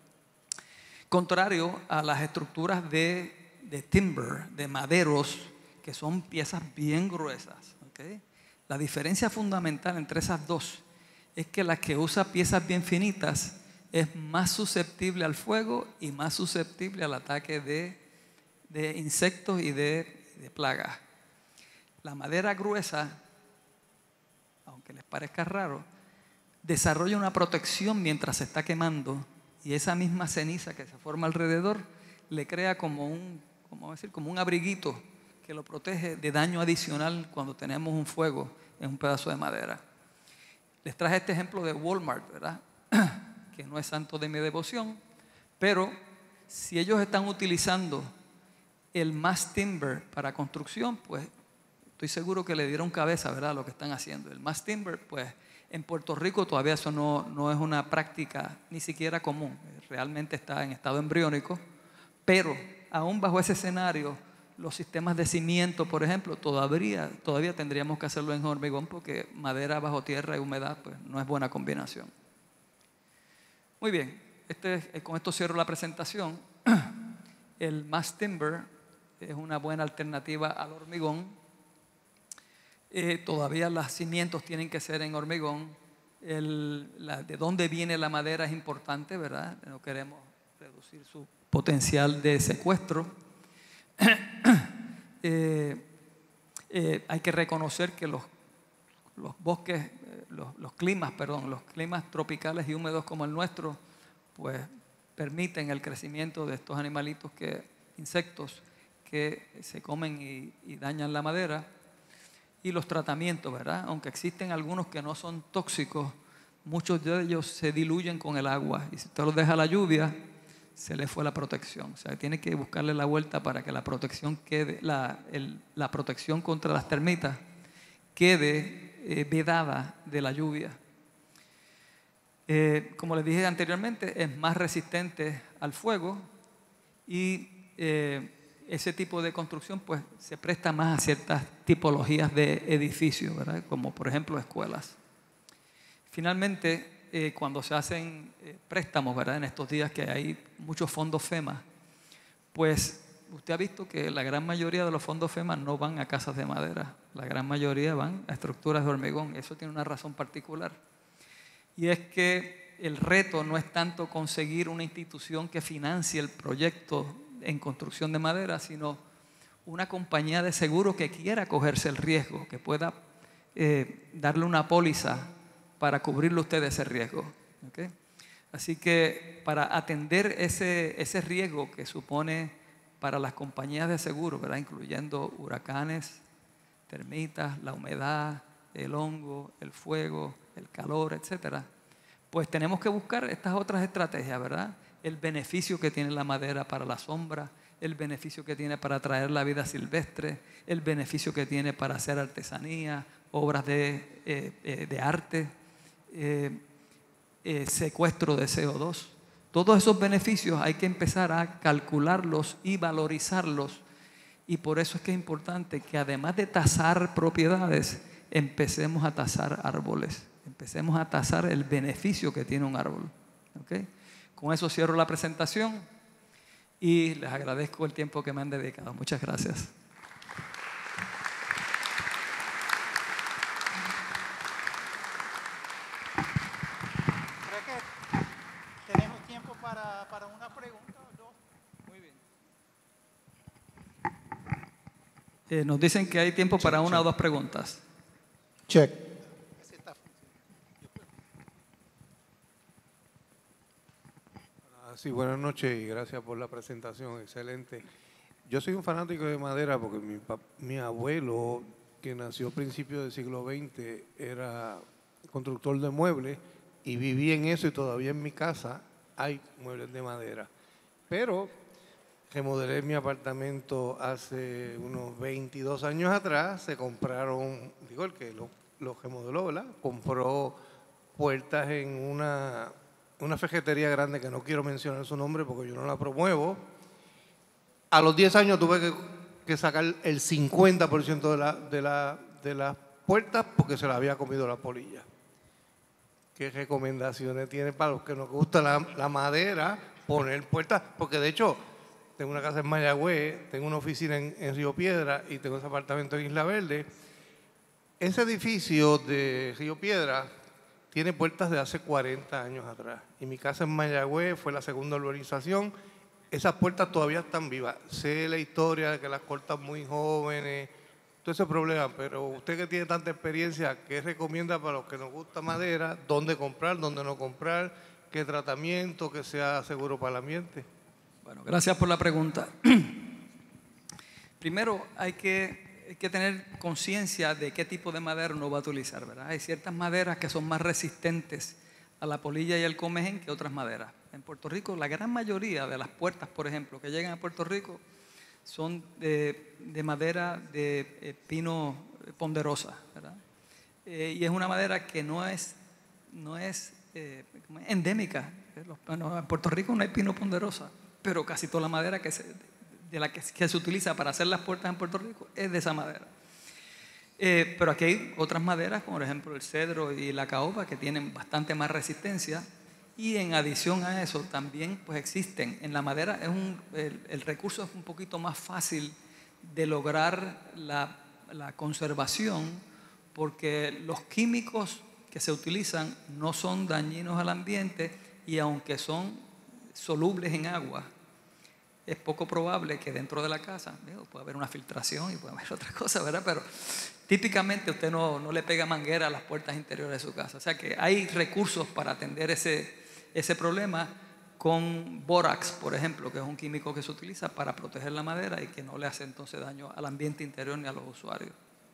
Contrario a las estructuras de, de timber, de maderos, que son piezas bien gruesas. ¿Okay? La diferencia fundamental entre esas dos es que la que usa piezas bien finitas es más susceptible al fuego y más susceptible al ataque de, de insectos y de, de plagas. La madera gruesa, aunque les parezca raro, desarrolla una protección mientras se está quemando y esa misma ceniza que se forma alrededor le crea como un, como decir, como un abriguito que lo protege de daño adicional cuando tenemos un fuego en un pedazo de madera. Les traje este ejemplo de Walmart, ¿verdad? Que no es santo de mi devoción, pero si ellos están utilizando el mass timber para construcción, pues estoy seguro que le dieron cabeza, ¿verdad?, a lo que están haciendo. El mass timber, pues en Puerto Rico todavía eso no, no es una práctica ni siquiera común. Realmente está en estado embriónico, pero aún bajo ese escenario, los sistemas de cimiento, por ejemplo, todavía, todavía tendríamos que hacerlo en hormigón porque madera bajo tierra y humedad pues, no es buena combinación. Muy bien, este, con esto cierro la presentación. El mass timber es una buena alternativa al hormigón. Eh, todavía los cimientos tienen que ser en hormigón. El, la, de dónde viene la madera es importante, ¿verdad? No queremos reducir su potencial de secuestro. eh, eh, hay que reconocer que los, los bosques, eh, los, los climas, perdón, los climas tropicales y húmedos como el nuestro, pues permiten el crecimiento de estos animalitos, que, insectos que se comen y, y dañan la madera. Y los tratamientos, ¿verdad? Aunque existen algunos que no son tóxicos, muchos de ellos se diluyen con el agua. Y si usted los deja a la lluvia, se le fue la protección. O sea, tiene que buscarle la vuelta para que la protección quede, la, el, la protección contra las termitas quede eh, vedada de la lluvia. Eh, como les dije anteriormente, es más resistente al fuego y eh, ese tipo de construcción pues, se presta más a ciertas tipologías de edificios, ¿verdad? Como por ejemplo escuelas. Finalmente, eh, cuando se hacen eh, préstamos, ¿verdad? En estos días que hay muchos fondos FEMA, pues usted ha visto que la gran mayoría de los fondos FEMA no van a casas de madera, la gran mayoría van a estructuras de hormigón. Eso tiene una razón particular. Y es que el reto no es tanto conseguir una institución que financie el proyecto en construcción de madera, sino una compañía de seguro que quiera cogerse el riesgo, que pueda eh, darle una póliza para cubrirle usted ese riesgo. ¿Okay? Así que para atender ese, ese riesgo que supone para las compañías de seguro, ¿verdad? Incluyendo huracanes, termitas, la humedad, el hongo, el fuego, el calor, etcétera, pues tenemos que buscar estas otras estrategias, ¿verdad? El beneficio que tiene la madera para la sombra, el beneficio que tiene para atraer la vida silvestre, el beneficio que tiene para hacer artesanía, obras de, eh, eh, de arte, eh, eh, secuestro de C O dos. Todos esos beneficios hay que empezar a calcularlos y valorizarlos. Y por eso es que es importante que además de tasar propiedades, empecemos a tasar árboles. Empecemos a tasar el beneficio que tiene un árbol. ¿Okay? Con eso cierro la presentación y les agradezco el tiempo que me han dedicado. Muchas gracias. Creo que tenemos tiempo para, para una pregunta o dos. Muy bien. Eh, nos dicen que hay tiempo para una o dos preguntas. Check. Sí, buenas noches y gracias por la presentación, excelente. Yo soy un fanático de madera porque mi, mi abuelo, que nació a principios del siglo veinte, era constructor de muebles y viví en eso y todavía en mi casa hay muebles de madera. Pero remodelé mi apartamento hace unos veintidós años atrás, se compraron, digo el que lo, lo remodeló, ¿verdad? Compró puertas en una... una ferretería grande que no quiero mencionar su nombre porque yo no la promuevo. A los diez años tuve que, que sacar el cincuenta por ciento de, la, de, la, de las puertas porque se la había comido la polilla. ¿Qué recomendaciones tiene para los que nos gusta la, la madera poner puertas? Porque de hecho, tengo una casa en Mayagüez, tengo una oficina en, en Río Piedra y tengo ese apartamento en Isla Verde. Ese edificio de Río Piedra tiene puertas de hace cuarenta años atrás. Y mi casa en Mayagüez fue la segunda urbanización. Esas puertas todavía están vivas. Sé la historia de que las cortan muy jóvenes, todo ese problema, pero usted que tiene tanta experiencia, ¿qué recomienda para los que nos gusta madera? ¿Dónde comprar, dónde no comprar? ¿Qué tratamiento que sea seguro para el ambiente? Bueno, gracias por la pregunta. Primero hay que... Hay que tener conciencia de qué tipo de madera uno va a utilizar, ¿verdad? Hay ciertas maderas que son más resistentes a la polilla y al comején que otras maderas. En Puerto Rico, la gran mayoría de las puertas, por ejemplo, que llegan a Puerto Rico son de, de madera de eh, pino ponderosa, ¿verdad? Eh, y es una madera que no es, no es eh, endémica. Bueno, en Puerto Rico no hay pino ponderosa, pero casi toda la madera que se... de la que, que se utiliza para hacer las puertas en Puerto Rico es de esa madera. Eh, pero aquí hay otras maderas, como por ejemplo el cedro y la caoba, que tienen bastante más resistencia. Y en adición a eso también pues existen. En la madera es un, el, el recurso es un poquito más fácil de lograr la, la conservación porque los químicos que se utilizan no son dañinos al ambiente y aunque son solubles en agua, es poco probable que dentro de la casa, digo, puede haber una filtración y puede haber otras cosas, ¿verdad? Pero típicamente usted no, no le pega manguera a las puertas interiores de su casa. O sea que hay recursos para atender ese, ese problema con bórax, por ejemplo, que es un químico que se utiliza para proteger la madera y que no le hace entonces daño al ambiente interior ni a los usuarios.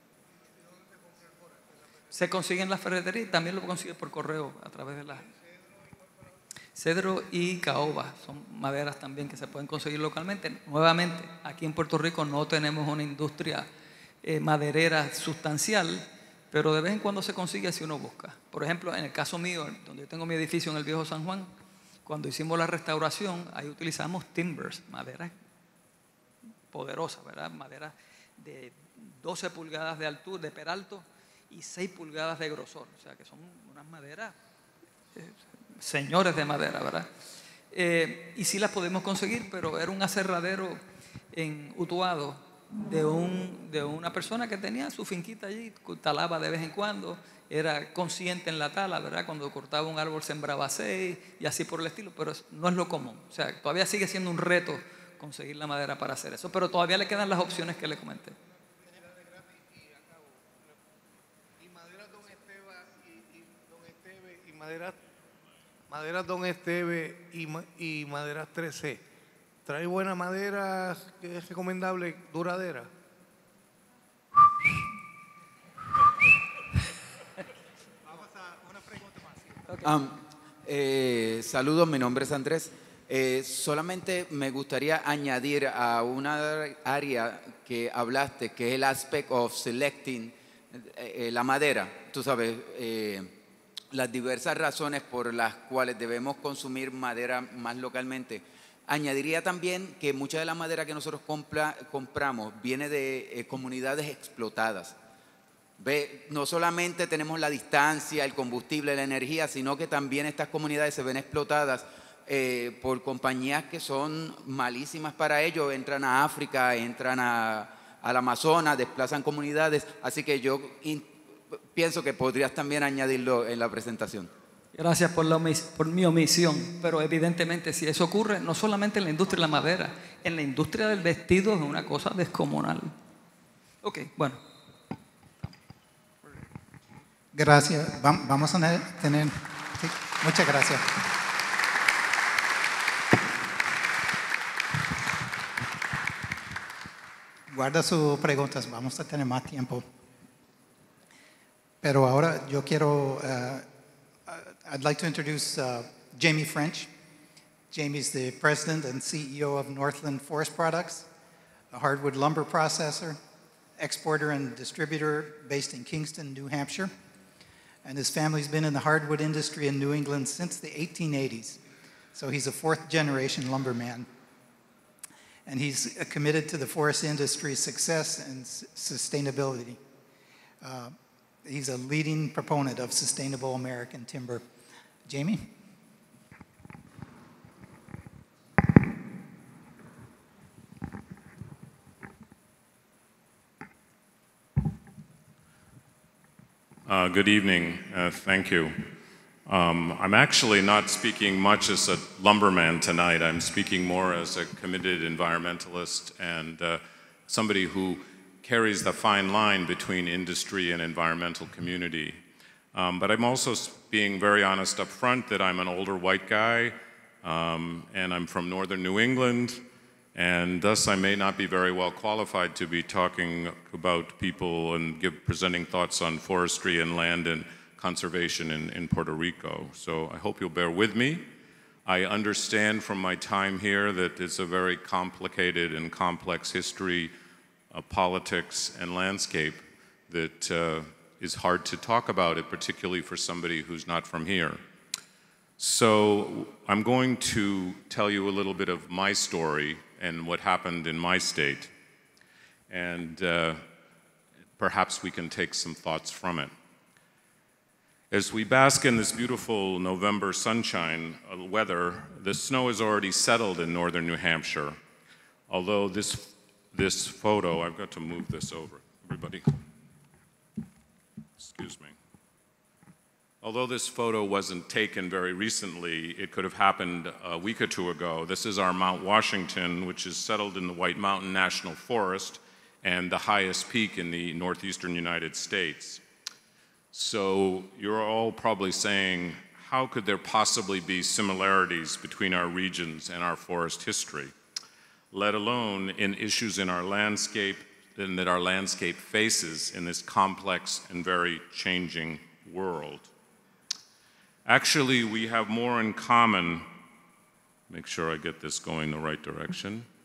Se consigue en la ferretería y también lo consigue por correo a través de la... Cedro y caoba son maderas también que se pueden conseguir localmente. Nuevamente, aquí en Puerto Rico no tenemos una industria eh, maderera sustancial, pero de vez en cuando se consigue si uno busca. Por ejemplo, en el caso mío, donde yo tengo mi edificio en el Viejo San Juan, cuando hicimos la restauración, ahí utilizamos timbers, madera poderosa, ¿verdad? Madera de doce pulgadas de altura, de peralto, y seis pulgadas de grosor. O sea, que son unas maderas, eh, señores de madera, ¿verdad? Eh, y sí las podemos conseguir, pero era un aserradero en Utuado de, un, de una persona que tenía su finquita allí, talaba de vez en cuando, era consciente en la tala, ¿verdad? Cuando cortaba un árbol sembraba seis y así por el estilo, pero no es lo común. O sea, todavía sigue siendo un reto conseguir la madera para hacer eso, pero todavía le quedan las opciones que le comenté. Y maderas Don Esteve y, y Don Esteve y maderas maderas Don Esteve y, y maderas tres C. ¿Trae buena madera que es recomendable, duradera? Um, eh, saludos, mi nombre es Andrés. Eh, solamente me gustaría añadir a una área que hablaste, que es el aspect of selecting eh, la madera. Tú sabes, eh, las diversas razones por las cuales debemos consumir madera más localmente. Añadiría también que mucha de la madera que nosotros compra, compramos viene de eh, comunidades explotadas. Ve, no solamente tenemos la distancia, el combustible, la energía, sino que también estas comunidades se ven explotadas eh, por compañías que son malísimas para ellos. Entran a África, entran a, al Amazonas, desplazan comunidades. Así que yo in, pienso que podrías también añadirlo en la presentación. Gracias por, la omis, por mi omisión, pero evidentemente si eso ocurre, no solamente en la industria de la madera, en la industria del vestido es una cosa descomunal. Ok, bueno. Gracias. Vamos a tener... Sí, muchas gracias. Guarda sus preguntas, vamos a tener más tiempo. Pero ahora yo quiero... Uh, I'd like to introduce uh, Jamie French. Jamie's the president and C E O of Northland Forest Products, a hardwood lumber processor, exporter and distributor based in Kingston, New Hampshire. And his family's been in the hardwood industry in New England since the eighteen eighties. So he's a fourth generation lumberman. And he's committed to the forest industry's success and sustainability. Uh, he's a leading proponent of sustainable American timber. Jamie? Uh, good evening. Uh, thank you. Um, I'm actually not speaking much as a lumberman tonight. I'm speaking more as a committed environmentalist and uh, somebody who carries the fine line between industry and environmental community. Um, but I'm also being very honest up front that I'm an older white guy um, and I'm from northern New England, and thus I may not be very well qualified to be talking about people and give, presenting thoughts on forestry and land and conservation in, in Puerto Rico. So I hope you'll bear with me. I understand from my time here that it's a very complicated and complex history of politics and landscape that uh, is hard to talk about it, particularly for somebody who's not from here. So I'm going to tell you a little bit of my story and what happened in my state. And uh, perhaps we can take some thoughts from it. As we bask in this beautiful November sunshine uh, weather, the snow has already settled in northern New Hampshire. Although this, this photo, I've got to move this over, everybody. Excuse me. Although this photo wasn't taken very recently, it could have happened a week or two ago. This is our Mount Washington, which is settled in the White Mountain National Forest and the highest peak in the northeastern United States. So you're all probably saying, how could there possibly be similarities between our regions and our forest history, let alone in issues in our landscape and that our landscape faces in this complex and very changing world? Actually, we have more in common. Make sure I get this going the right direction. We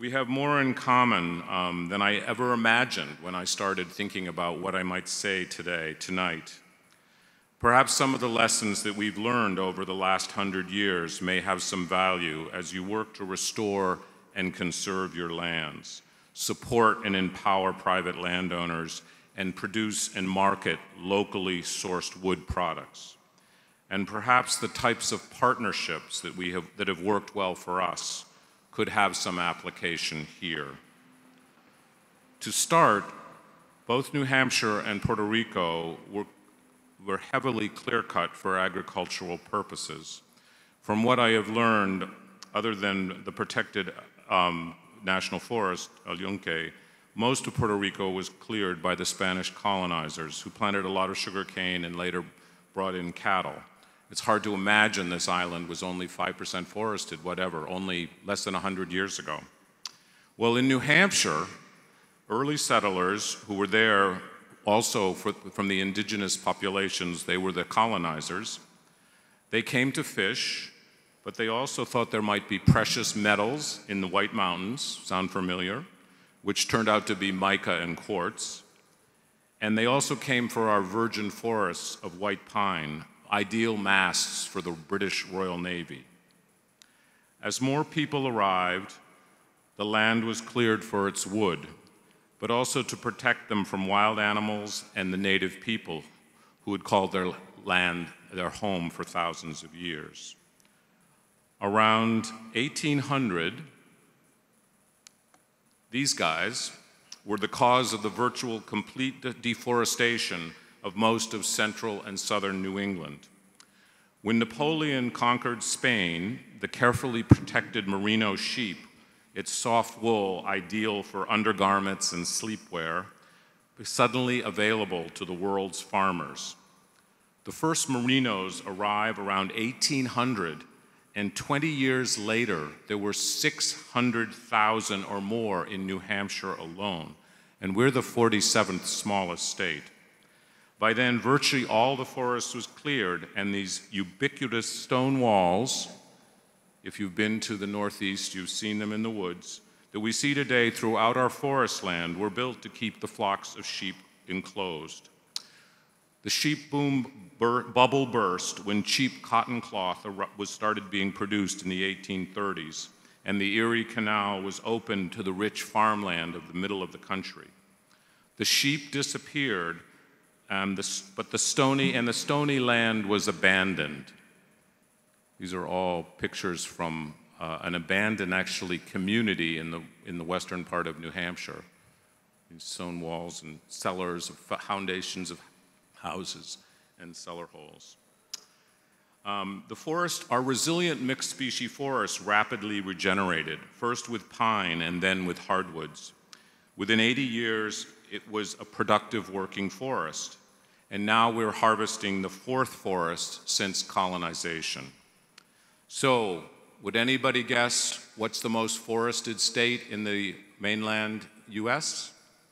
We have more in common um, than I ever imagined when I started thinking about what I might say today, tonight. Perhaps some of the lessons that we've learned over the last hundred years may have some value as you work to restore and conserve your lands, support and empower private landowners, and produce and market locally sourced wood products. And perhaps the types of partnerships that, we have, that have worked well for us could have some application here. To start, both New Hampshire and Puerto Rico were, were heavily clear-cut for agricultural purposes. From what I have learned, other than the protected um, national forest, El Yunque, most of Puerto Rico was cleared by the Spanish colonizers who planted a lot of sugarcane and later brought in cattle. It's hard to imagine this island was only five percent forested, whatever, only less than one hundred years ago. Well, in New Hampshire, early settlers who were there also for, from the indigenous populations, they were the colonizers. They came to fish, but they also thought there might be precious metals in the White Mountains, sound familiar, which turned out to be mica and quartz. And they also came for our virgin forests of white pine, ideal masts for the British Royal Navy. As more people arrived, the land was cleared for its wood, but also to protect them from wild animals and the native people who had called their land their home for thousands of years. Around eighteen hundred, these guys were the cause of the virtual complete de- deforestation of most of central and southern New England. When Napoleon conquered Spain, the carefully protected merino sheep, its soft wool ideal for undergarments and sleepwear, was suddenly available to the world's farmers. The first merinos arrive around eighteen hundred, and twenty years later, there were six hundred thousand or more in New Hampshire alone, and we're the forty-seventh smallest state. By then, virtually all the forest was cleared, and these ubiquitous stone walls, if you've been to the Northeast, you've seen them in the woods, that we see today throughout our forest land were built to keep the flocks of sheep enclosed. The sheep boom bur- bubble burst when cheap cotton cloth was started being produced in the eighteen thirties, and the Erie Canal was opened to the rich farmland of the middle of the country. The sheep disappeared, um, the, but the stony and the stony land was abandoned. These are all pictures from uh, an abandoned, actually, community in the in the western part of New Hampshire. These stone walls and cellars, of foundations of houses and cellar holes. Um, the forests, our resilient mixed species forests rapidly regenerated, first with pine and then with hardwoods. Within eighty years, it was a productive working forest, and now we're harvesting the fourth forest since colonization. So, would anybody guess what's the most forested state in the mainland U S?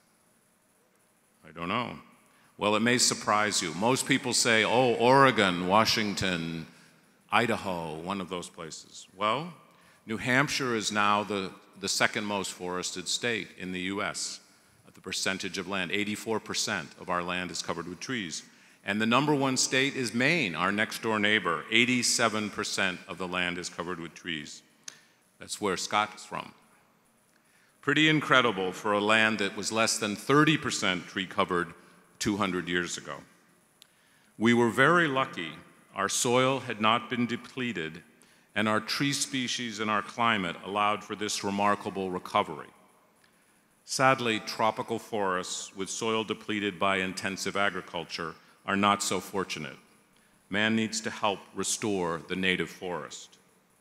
I don't know. Well, it may surprise you. Most people say, oh, Oregon, Washington, Idaho, one of those places. Well, New Hampshire is now the, the second most forested state in the U S The percentage of land, eighty-four percent of our land is covered with trees. And the number one state is Maine, our next door neighbor. eighty-seven percent of the land is covered with trees. That's where Scott is from. Pretty incredible for a land that was less than thirty percent tree covered two hundred years ago. We were very lucky. Our soil had not been depleted, and our tree species and our climate allowed for this remarkable recovery. Sadly, tropical forests with soil depleted by intensive agriculture are not so fortunate. Man needs to help restore the native forest.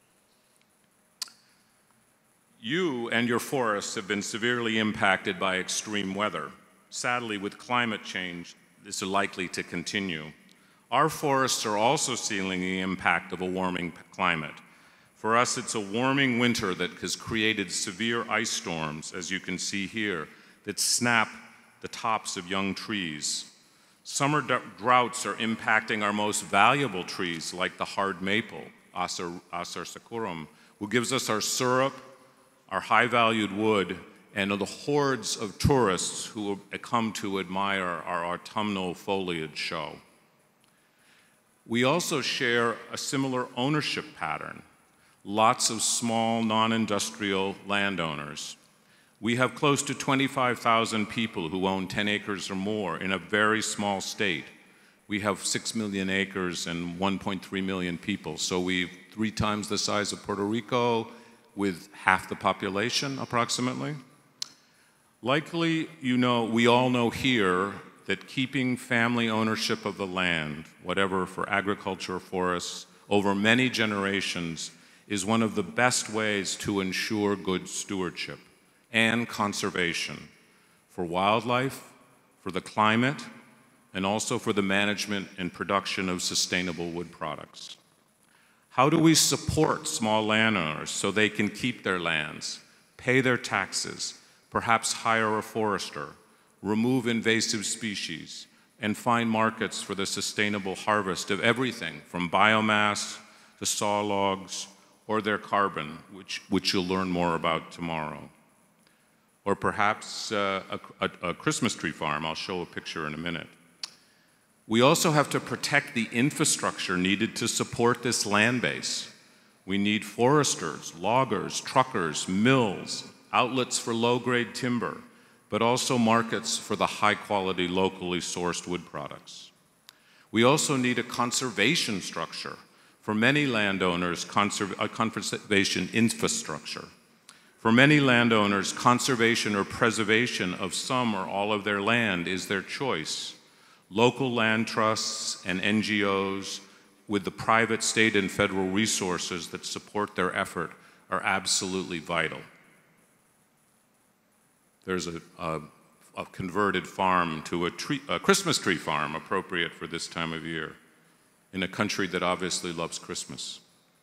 You and your forests have been severely impacted by extreme weather. Sadly, with climate change, this is likely to continue. Our forests are also feeling the impact of a warming climate. For us, it's a warming winter that has created severe ice storms, as you can see here, that snap the tops of young trees. Summer droughts are impacting our most valuable trees, like the hard maple, Acer, Acer saccharum, who gives us our syrup, our high-valued wood, and the hordes of tourists who come to admire our autumnal foliage show. We also share a similar ownership pattern. Lots of small, non-industrial landowners. We have close to twenty-five thousand people who own ten acres or more in a very small state. We have six million acres and one point three million people, so we're three times the size of Puerto Rico with half the population, approximately. Likely, you know, we all know here that keeping family ownership of the land, whatever for agriculture or forests, over many generations is one of the best ways to ensure good stewardship and conservation for wildlife, for the climate, and also for the management and production of sustainable wood products. How do we support small landowners so they can keep their lands, pay their taxes, perhaps hire a forester, remove invasive species, and find markets for the sustainable harvest of everything from biomass to saw logs or their carbon, which, which you'll learn more about tomorrow? Or perhaps uh, a, a, a Christmas tree farm. I'll show a picture in a minute. We also have to protect the infrastructure needed to support this land base. We need foresters, loggers, truckers, mills, outlets for low-grade timber, but also markets for the high-quality, locally sourced wood products. We also need a conservation structure. For many landowners, conserv- a conservation infrastructure. For many landowners, conservation or preservation of some or all of their land is their choice. Local land trusts and N G Os with the private, state, and federal resources that support their effort are absolutely vital. There's a, a, a converted farm to a, tree, a Christmas tree farm appropriate for this time of year in a country that obviously loves Christmas.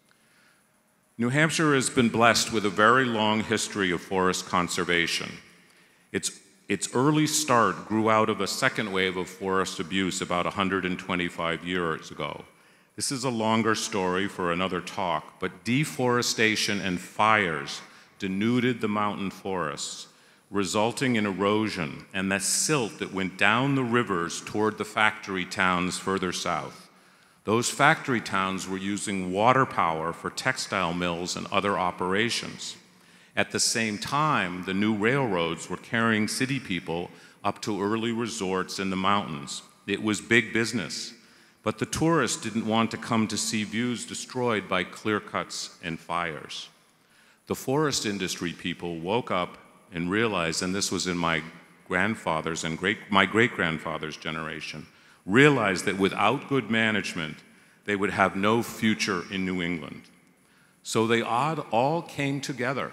New Hampshire has been blessed with a very long history of forest conservation. Its, its early start grew out of a second wave of forest abuse about one hundred twenty-five years ago. This is a longer story for another talk, but deforestation and fires denuded the mountain forests, resulting in erosion and the silt that went down the rivers toward the factory towns further south. Those factory towns were using water power for textile mills and other operations. At the same time, the new railroads were carrying city people up to early resorts in the mountains. It was big business, but the tourists didn't want to come to see views destroyed by clear cuts and fires. The forest industry people woke up and realized, and this was in my grandfather's and great, my great-grandfather's generation, realized that without good management, they would have no future in New England. So they odd all came together,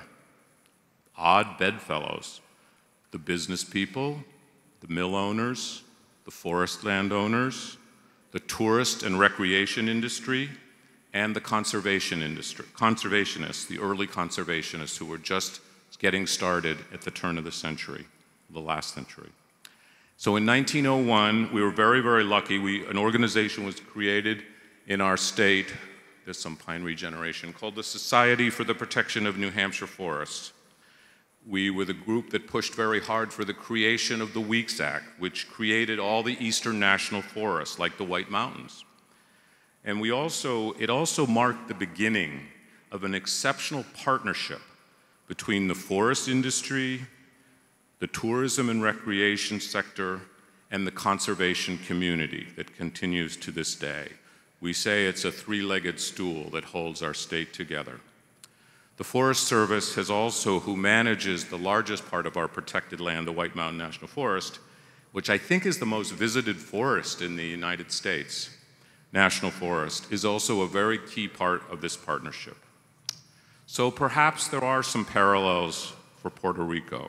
odd bedfellows, the business people, the mill owners, the forest landowners, the tourist and recreation industry, and the conservation industry, conservationists, the early conservationists who were just getting started at the turn of the century, the last century. So in nineteen oh one, we were very, very lucky. We, an organization was created in our state, there's some pine regeneration, called the Society for the Protection of New Hampshire Forests. We were the group that pushed very hard for the creation of the Weeks Act, which created all the eastern national forests, like the White Mountains. And we also, it also marked the beginning of an exceptional partnership between the forest industry, the tourism and recreation sector, and the conservation community that continues to this day. We say it's a three-legged stool that holds our state together. The Forest Service has also, who manages the largest part of our protected land, the White Mountain National Forest, which I think is the most visited forest in the United States, National Forest, is also a very key part of this partnership. So perhaps there are some parallels for Puerto Rico.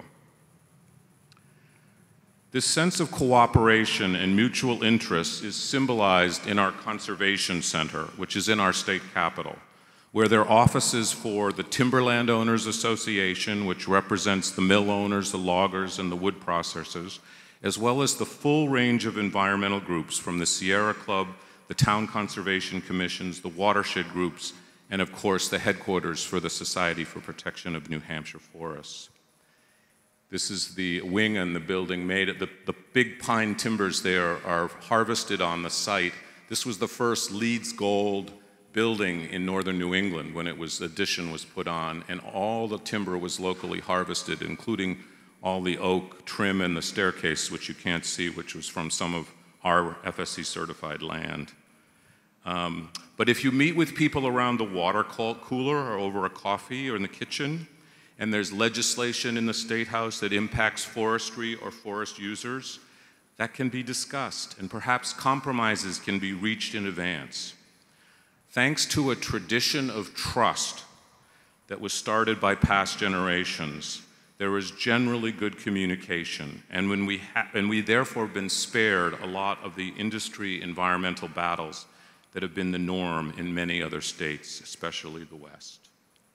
This sense of cooperation and mutual interest is symbolized in our Conservation Center, which is in our state capital, where there are offices for the Timberland Owners Association, which represents the mill owners, the loggers, and the wood processors, as well as the full range of environmental groups from the Sierra Club, the Town Conservation Commissions, the watershed groups, and of course the headquarters for the Society for Protection of New Hampshire Forests. This is the wing and the building made. The, the big pine timbers there are harvested on the site. This was the first Leeds Gold building in northern New England when it was addition was put on, and all the timber was locally harvested, including all the oak trim and the staircase, which you can't see, which was from some of our F S C certified land. Um, but if you meet with people around the water cooler or over a coffee or in the kitchen, and there's legislation in the State House that impacts forestry or forest users, that can be discussed, and perhaps compromises can be reached in advance. Thanks to a tradition of trust that was started by past generations, there is generally good communication, and when we ha- and we therefore have been spared a lot of the industry environmental battles that have been the norm in many other states, especially the West.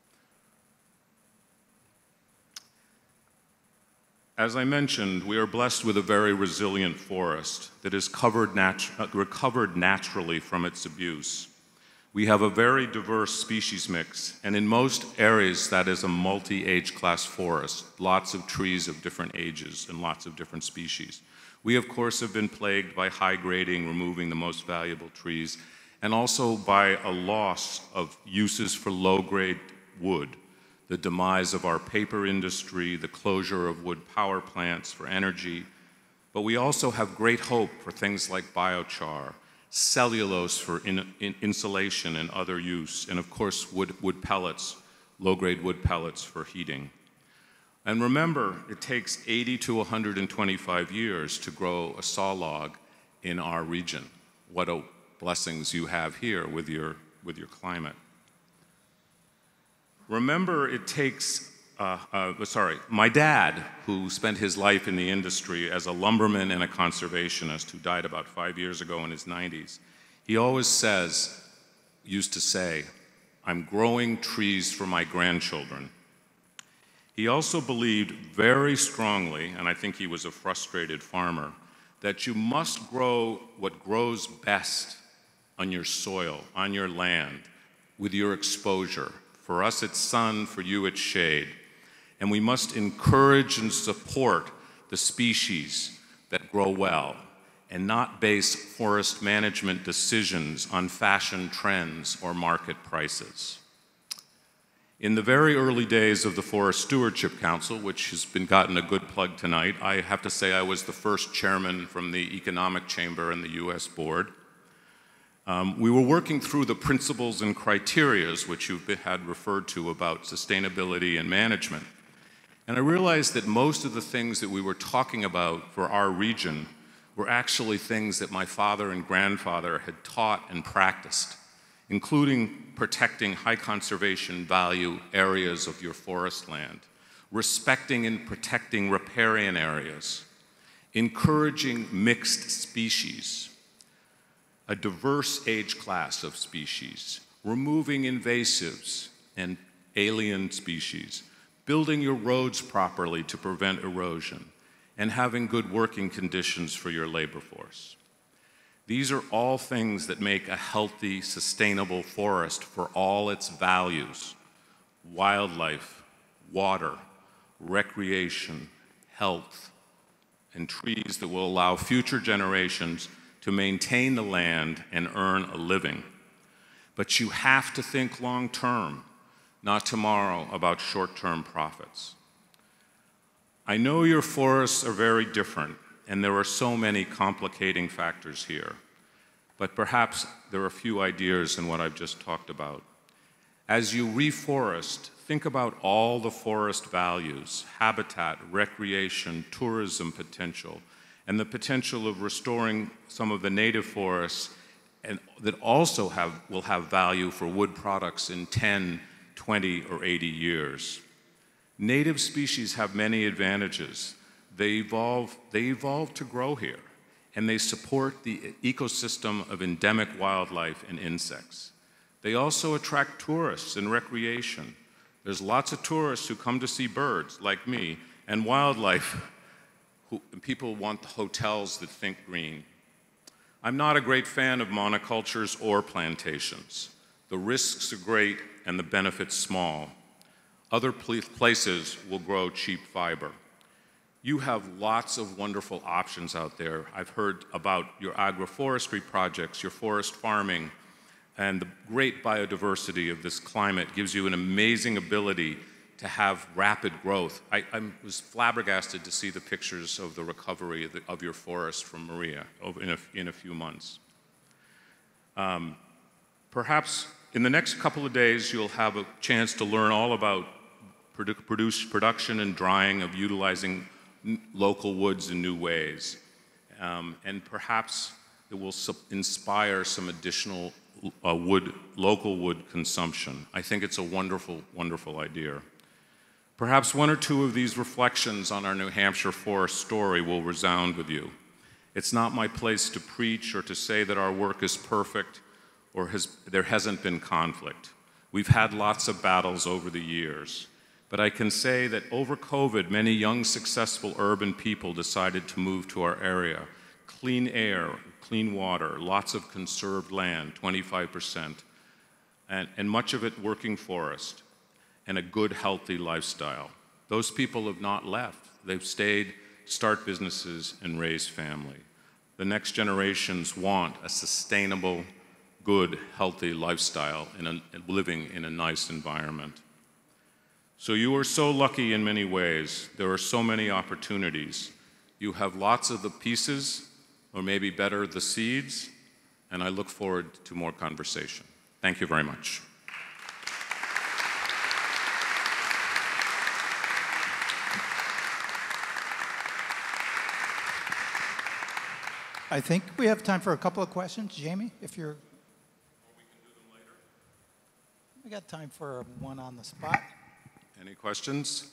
As I mentioned, we are blessed with a very resilient forest that is covered natu- uh, recovered naturally from its abuse. We have a very diverse species mix, and in most areas that is a multi-age class forest, lots of trees of different ages and lots of different species. We, of course, have been plagued by high grading, removing the most valuable trees, and also by a loss of uses for low-grade wood, the demise of our paper industry, the closure of wood power plants for energy. But we also have great hope for things like biochar, cellulose for in, in insulation and other use, and of course wood, wood pellets, low-grade wood pellets for heating. And remember, it takes eighty to one hundred twenty-five years to grow a saw log in our region. What a blessings you have here with your, with your climate. Remember, it takes, uh, uh, sorry, my dad, who spent his life in the industry as a lumberman and a conservationist, who died about five years ago in his nineties, he always says, used to say, I'm growing trees for my grandchildren. He also believed very strongly, and I think he was a frustrated farmer, that you must grow what grows best on your soil, on your land, with your exposure. For us, it's sun, for you, it's shade. And we must encourage and support the species that grow well and not base forest management decisions on fashion trends or market prices. In the very early days of the Forest Stewardship Council, which has been gotten a good plug tonight, I have to say I was the first chairman from the Economic Chamber and the U S Board. Um, we were working through the principles and criterias which you've been, had referred to about sustainability and management. And I realized that most of the things that we were talking about for our region were actually things that my father and grandfather had taught and practiced, including protecting high conservation value areas of your forest land, respecting and protecting riparian areas, encouraging mixed species, a diverse age class of species, removing invasives and alien species, building your roads properly to prevent erosion, and having good working conditions for your labor force. These are all things that make a healthy, sustainable forest for all its values: wildlife, water, recreation, health, and trees that will allow future generations to maintain the land and earn a living. But you have to think long-term, not tomorrow, about short-term profits. I know your forests are very different, and there are so many complicating factors here, but perhaps there are a few ideas in what I've just talked about. As you reforest, think about all the forest values: habitat, recreation, tourism potential, and the potential of restoring some of the native forests and that also have, will have value for wood products in ten, twenty, or eighty years. Native species have many advantages. They evolve, they evolve to grow here, and they support the ecosystem of endemic wildlife and insects. They also attract tourists and recreation. There's lots of tourists who come to see birds, like me, and wildlife. Who, people want hotels that think green. I'm not a great fan of monocultures or plantations. The risks are great and the benefits small. Other pl- places will grow cheap fiber. You have lots of wonderful options out there. I've heard about your agroforestry projects, your forest farming, and the great biodiversity of this climate gives you an amazing ability to have rapid growth. I, I was flabbergasted to see the pictures of the recovery of, the, of your forest from Maria over in, a, in a few months. Um, perhaps in the next couple of days, you'll have a chance to learn all about produ produce, production and drying of utilizing local woods in new ways. Um, and perhaps it will inspire some additional uh, wood, local wood consumption. I think it's a wonderful, wonderful idea. Perhaps one or two of these reflections on our New Hampshire forest story will resound with you. It's not my place to preach or to say that our work is perfect or has, there hasn't been conflict. We've had lots of battles over the years. But I can say that over COVID, many young, successful urban people decided to move to our area. Clean air, clean water, lots of conserved land, twenty-five percent, and, and much of it working forest, and a good, healthy lifestyle. Those people have not left. They've stayed, start businesses, and raise family. The next generations want a sustainable, good, healthy lifestyle and a, living in a nice environment. So you are so lucky in many ways. There are so many opportunities. You have lots of the pieces, or maybe better, the seeds, and I look forward to more conversation. Thank you very much. I think we have time for a couple of questions. Jamie, if you're... Or we can do them later. We got time for one on the spot. Any questions?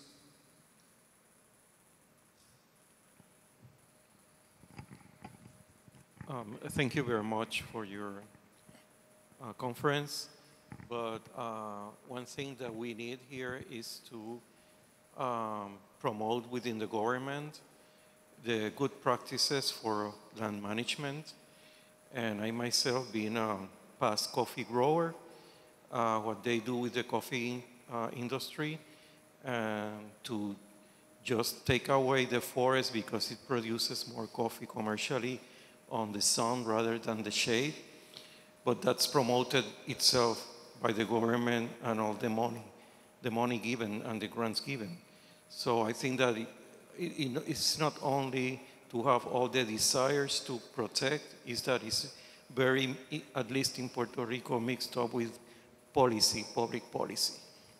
Um, thank you very much for your uh, conference. But uh, one thing that we need here is to um, promote within the government the good practices for land management. And I myself, being a past coffee grower, uh, what they do with the coffee uh, industry, and to just take away the forest because it produces more coffee commercially on the sun rather than the shade. But that's promoted itself by the government and all the money, the money given and the grants given. So I think that it, it, it's not only to have all the desires to protect, is that it's very, at least in Puerto Rico, mixed up with policy, public policy.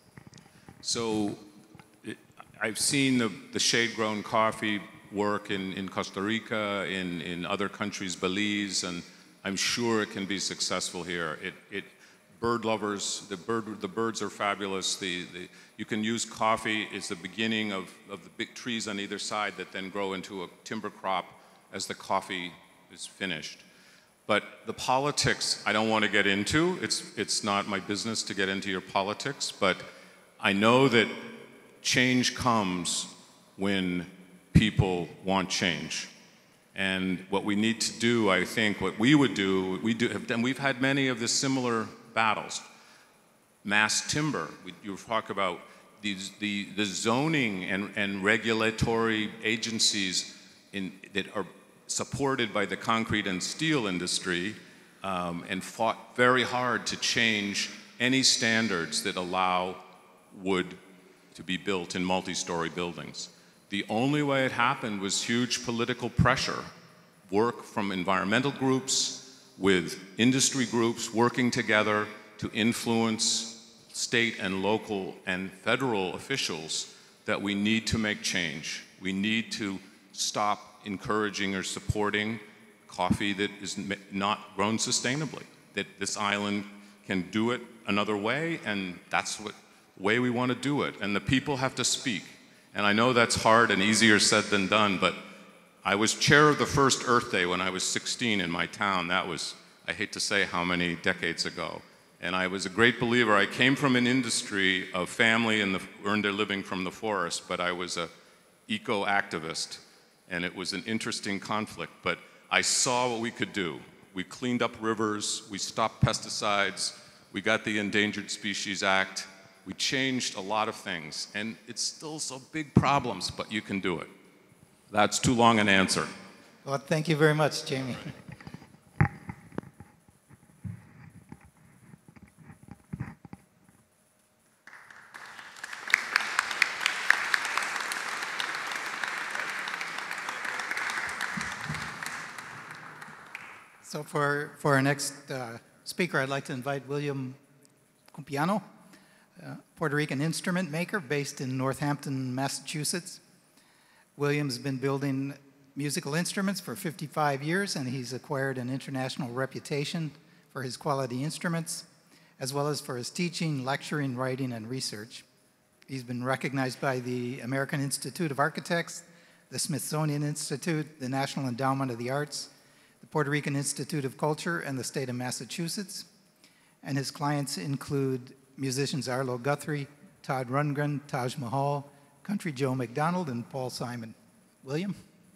So it, I've seen the, the shade-grown coffee work in, in Costa Rica, in, in other countries, Belize, and I'm sure it can be successful here. It, it, bird lovers, the, bird, the birds are fabulous. The, the, you can use coffee as the beginning of, of the big trees on either side that then grow into a timber crop as the coffee is finished. But the politics, I don't want to get into. It's, it's not my business to get into your politics, but I know that change comes when people want change. And what we need to do, I think, what we would do, we do have done, we've had many of the similar battles. Mass timber, we, you talk about these, the, the zoning and, and regulatory agencies in, that are supported by the concrete and steel industry um, and fought very hard to change any standards that allow wood to be built in multi-story buildings. The only way it happened was huge political pressure, work from environmental groups with industry groups working together to influence state and local and federal officials that we need to make change. We need to stop encouraging or supporting coffee that is not grown sustainably, that this island can do it another way, and that's what way we want to do it, and the people have to speak. And I know that's hard and easier said than done, but I was chair of the first Earth Day when I was sixteen in my town. That was, I hate to say how many decades ago. And I was a great believer. I came from an industry of family and the, earned their living from the forest, but I was a eco-activist, and it was an interesting conflict. But I saw what we could do. We cleaned up rivers, we stopped pesticides, We got the Endangered Species Act. We changed a lot of things, and it's still so big problems, but you can do it. That's too long an answer. Well, thank you very much, Jamie. So for, for our next uh, speaker, I'd like to invite William Cumpiano, a Puerto Rican instrument maker based in Northampton, Massachusetts. William's been building musical instruments for fifty-five years, and he's acquired an international reputation for his quality instruments, as well as for his teaching, lecturing, writing, and research. He's been recognized by the American Institute of Architects, the Smithsonian Institute, the National Endowment of the Arts, the Puerto Rican Institute of Culture, and the state of Massachusetts. And his clients include musicians Arlo Guthrie, Todd Rundgren, Taj Mahal, Country Joe McDonald, and Paul Simon. William?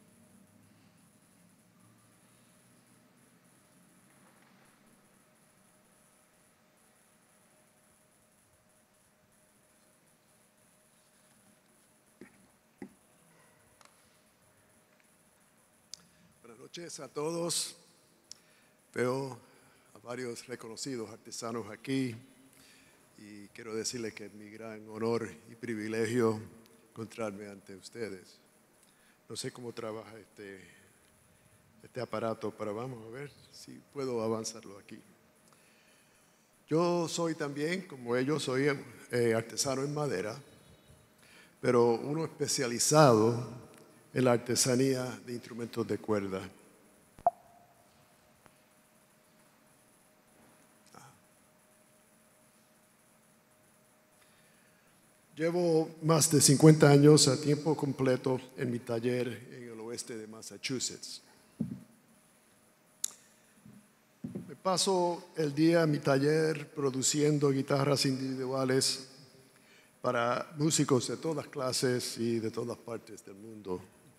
Buenas noches a todos. Veo a varios reconocidos artesanos aquí y quiero decirles que es mi gran honor y privilegio encontrarme ante ustedes. No sé cómo trabaja este, este aparato, pero vamos a ver si puedo avanzarlo aquí. Yo soy también, como ellos, soy eh, artesano en madera, pero uno especializado en la artesanía de instrumentos de cuerda. Llevo más de cincuenta años a tiempo completo en mi taller en el oeste de Massachusetts. Me paso el día en mi taller produciendo guitarras individuales para músicos de todas clases y de todas partes del mundo.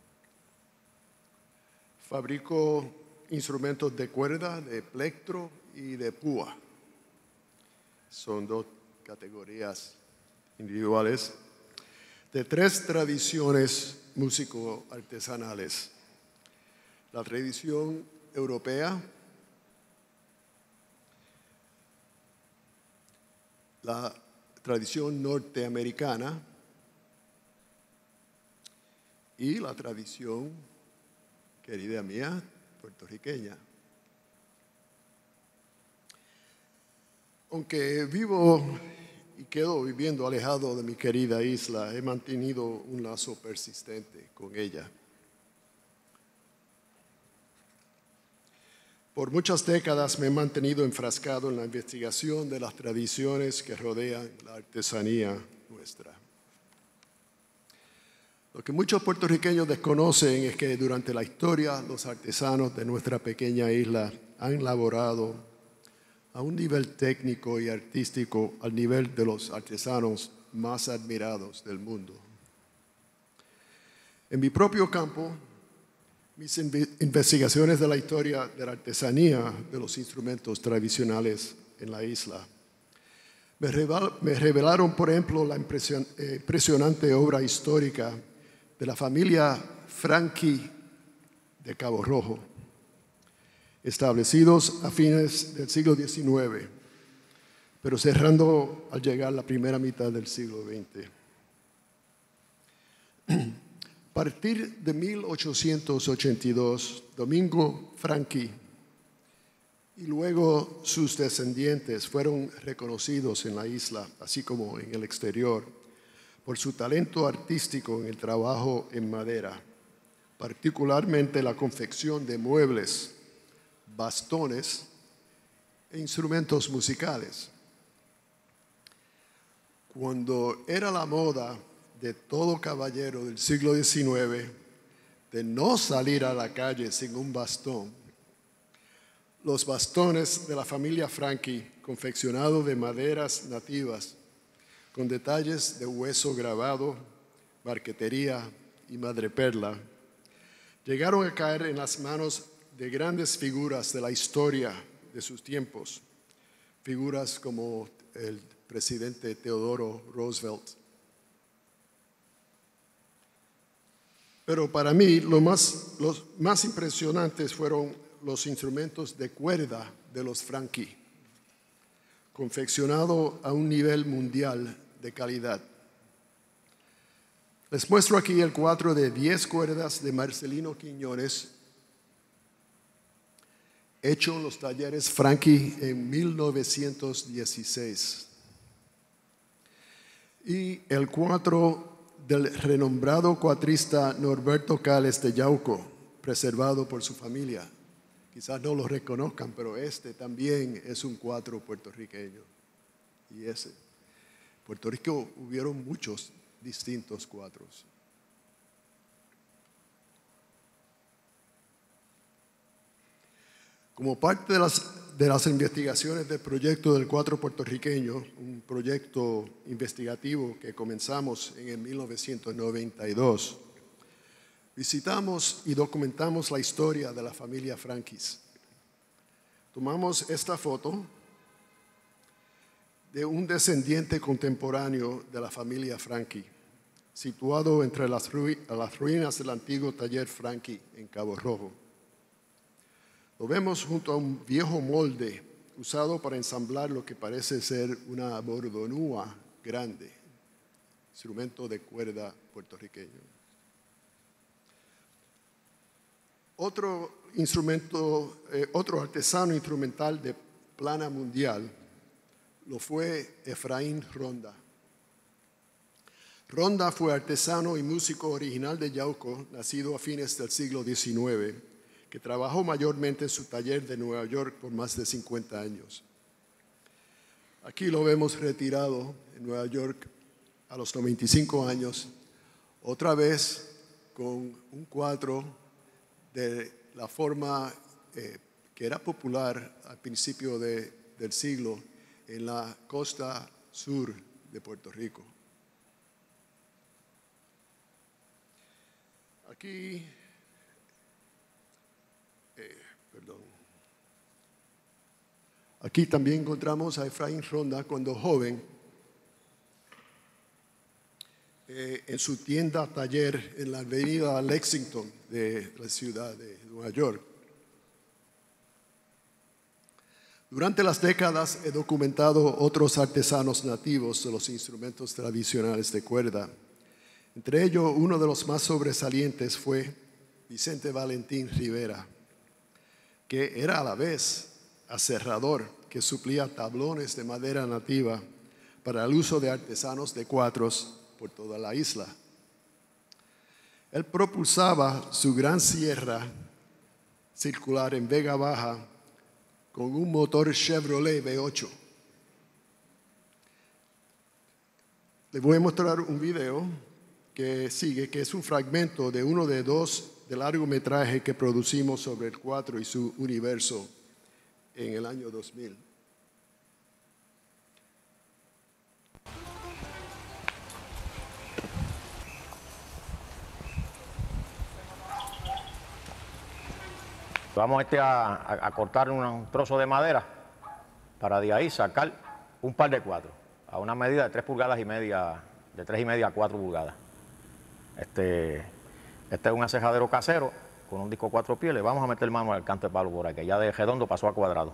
Fabrico instrumentos de cuerda, de plectro y de púa. Son dos categorías individuales de tres tradiciones músico-artesanales. La tradición europea, la tradición norteamericana y la tradición, querida mía, puertorriqueña. Aunque vivo y quedo viviendo alejado de mi querida isla, he mantenido un lazo persistente con ella. Por muchas décadas me he mantenido enfrascado en la investigación de las tradiciones que rodean la artesanía nuestra. Lo que muchos puertorriqueños desconocen es que durante la historia los artesanos de nuestra pequeña isla han laborado a un nivel técnico y artístico al nivel de los artesanos más admirados del mundo. En mi propio campo, mis investigaciones de la historia de la artesanía de los instrumentos tradicionales en la isla me revelaron, por ejemplo, la impresionante obra histórica de la familia Franchi de Cabo Rojo, establecidos a fines del siglo diecinueve, pero cerrando al llegar la primera mitad del siglo veinte. A partir de mil ochocientos ochenta y dos, Domingo Franchi y luego sus descendientes fueron reconocidos en la isla, así como en el exterior, por su talento artístico en el trabajo en madera, particularmente la confección de muebles, bastones e instrumentos musicales. Cuando era la moda de todo caballero del siglo diecinueve de no salir a la calle sin un bastón, los bastones de la familia Franchi, confeccionados de maderas nativas, con detalles de hueso grabado, marquetería y madreperla, llegaron a caer en las manos de grandes figuras de la historia de sus tiempos, figuras como el presidente Theodore Roosevelt. Pero para mí lo más, los más impresionantes fueron los instrumentos de cuerda de los Franchi, confeccionados a un nivel mundial de calidad. Les muestro aquí el cuadro de diez cuerdas de Marcelino Quiñones, hecho en los talleres Franchi en mil novecientos dieciséis. Y el cuadro del renombrado cuatrista Norberto Cales de Yauco, preservado por su familia. Quizás no lo reconozcan, pero este también es un cuadro puertorriqueño. Y ese. En Puerto Rico hubieron muchos distintos cuadros. Como parte de las, de las investigaciones del proyecto del cuadro puertorriqueño, un proyecto investigativo que comenzamos en el mil novecientos noventa y dos, visitamos y documentamos la historia de la familia Franquis. Tomamos esta foto de un descendiente contemporáneo de la familia Franchi, situado entre las, ru las ruinas del antiguo taller Franchi en Cabo Rojo. Lo vemos junto a un viejo molde usado para ensamblar lo que parece ser una bordonúa grande, instrumento de cuerda puertorriqueño. Otro instrumento, eh, otro artesano instrumental de plana mundial lo fue Efraín Ronda. Ronda fue artesano y músico original de Yauco, nacido a fines del siglo diecinueve, que trabajó mayormente en su taller de Nueva York por más de cincuenta años. Aquí lo vemos retirado en Nueva York a los noventa y cinco años, otra vez con un cuadro de la forma eh, que era popular al principio de, del siglo en la costa sur de Puerto Rico. Aquí, eh, perdón. Aquí también encontramos a Efraín Ronda cuando joven eh, en su tienda taller en la avenida Lexington de la ciudad de Nueva York. Durante las décadas he documentado otros artesanos nativos de los instrumentos tradicionales de cuerda. Entre ellos, uno de los más sobresalientes fue Vicente Valentín Rivera, que era a la vez aserrador, que suplía tablones de madera nativa para el uso de artesanos de cuatros por toda la isla. Él propulsaba su gran sierra circular en Vega Baja con un motor Chevrolet V ocho. Les voy a mostrar un video que sigue, que es un fragmento de uno de dos de largometraje que producimos sobre el cuatro y su universo en el año dos mil. Vamos este a, a, a cortar un trozo de madera para de ahí sacar un par de cuatro a una medida de tres pulgadas y media, de tres y media a cuatro pulgadas. Este, este es un acejadero casero con un disco cuatro pies. Le vamos a meter mano al canto de palo por ahí, que ya de redondo pasó a cuadrado.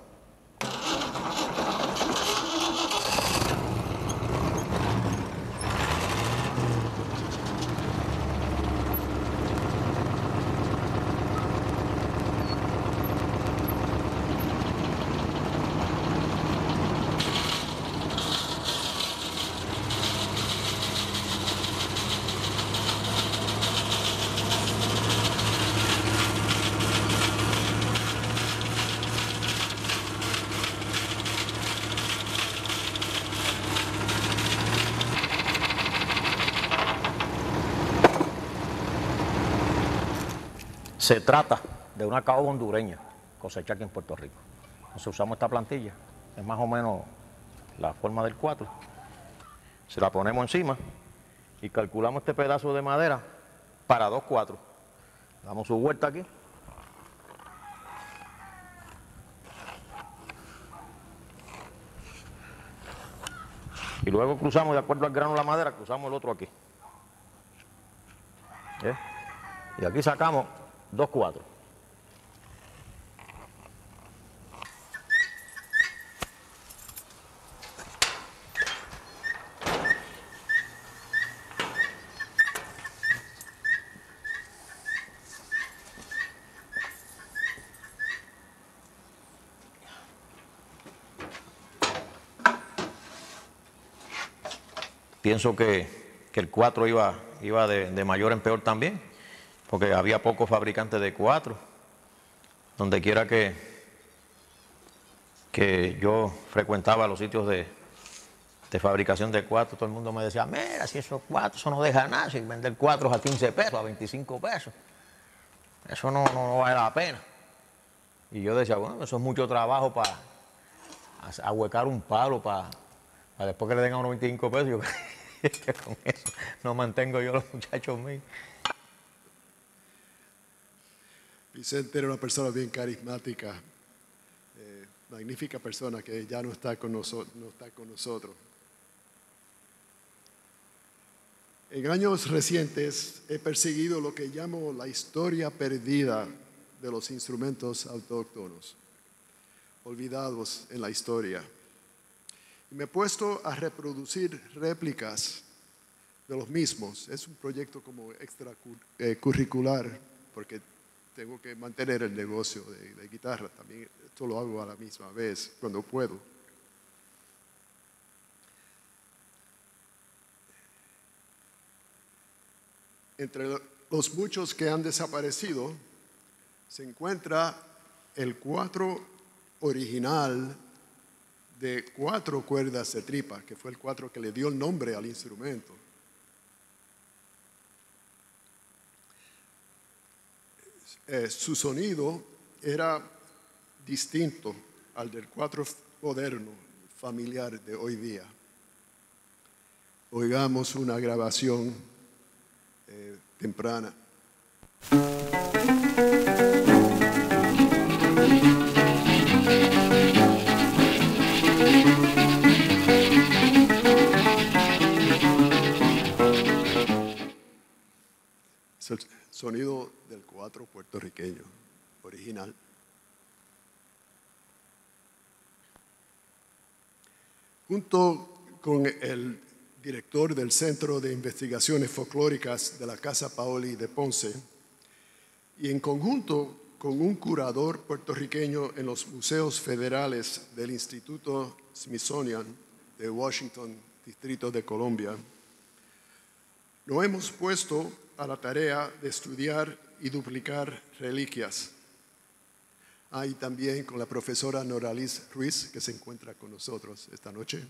Se trata de una caoba hondureña cosechada aquí en Puerto Rico. Entonces usamos esta plantilla, es más o menos la forma del cuatro. Se la ponemos encima y calculamos este pedazo de madera para dos cuatro. Damos su vuelta aquí. Y luego cruzamos, de acuerdo al grano de la madera, cruzamos el otro aquí. ¿Eh? Y aquí sacamos dos cuatro. Pienso que, que el cuatro iba, iba de, de mayor en peor también, porque había pocos fabricantes de cuatro. Donde quiera que, que yo frecuentaba los sitios de, de fabricación de cuatro, todo el mundo me decía, mira, si esos cuatro, eso no deja nada, si vender cuatro a quince pesos, a veinticinco pesos, eso no, no, no vale la pena. Y yo decía, bueno, eso es mucho trabajo para ahuecar un palo, para... después que le den a unos veinticinco pesos, yo que con eso no mantengo yo a los muchachos míos. Vicente era una persona bien carismática, eh, magnífica persona que ya no está con nosotros, no está con nosotros. En años recientes he perseguido lo que llamo la historia perdida de los instrumentos autóctonos, olvidados en la historia. Y me he puesto a reproducir réplicas de los mismos. Es un proyecto como extracurricular, porque tengo que mantener el negocio de, de guitarra. También esto lo hago a la misma vez, cuando puedo. Entre los muchos que han desaparecido, se encuentra el cuatro original de cuatro cuerdas de tripa, que fue el cuatro que le dio el nombre al instrumento. Eh, su sonido era distinto al del cuatro moderno, familiar de hoy día. Oigamos una grabación eh, temprana. Es el sonido del cuatro puertorriqueño, original. Junto con el director del Centro de Investigaciones Folclóricas de la Casa Paoli de Ponce, y en conjunto con un curador puertorriqueño en los museos federales del Instituto Smithsonian de Washington, Distrito de Columbia, nos hemos puesto a la tarea de estudiar y duplicar reliquias. Ah, y también con la profesora Noraliz Ruiz, que se encuentra con nosotros esta noche.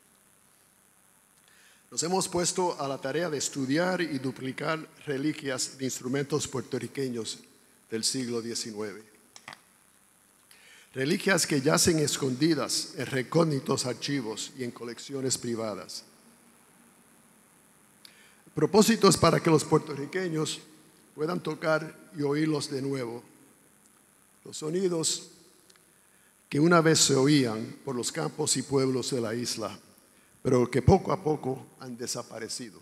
Nos hemos puesto a la tarea de estudiar y duplicar reliquias de instrumentos puertorriqueños del siglo diecinueve. Reliquias que yacen escondidas en recónditos archivos y en colecciones privadas. El propósito es para que los puertorriqueños puedan tocar y oírlos de nuevo. Los sonidos que una vez se oían por los campos y pueblos de la isla, pero que poco a poco han desaparecido.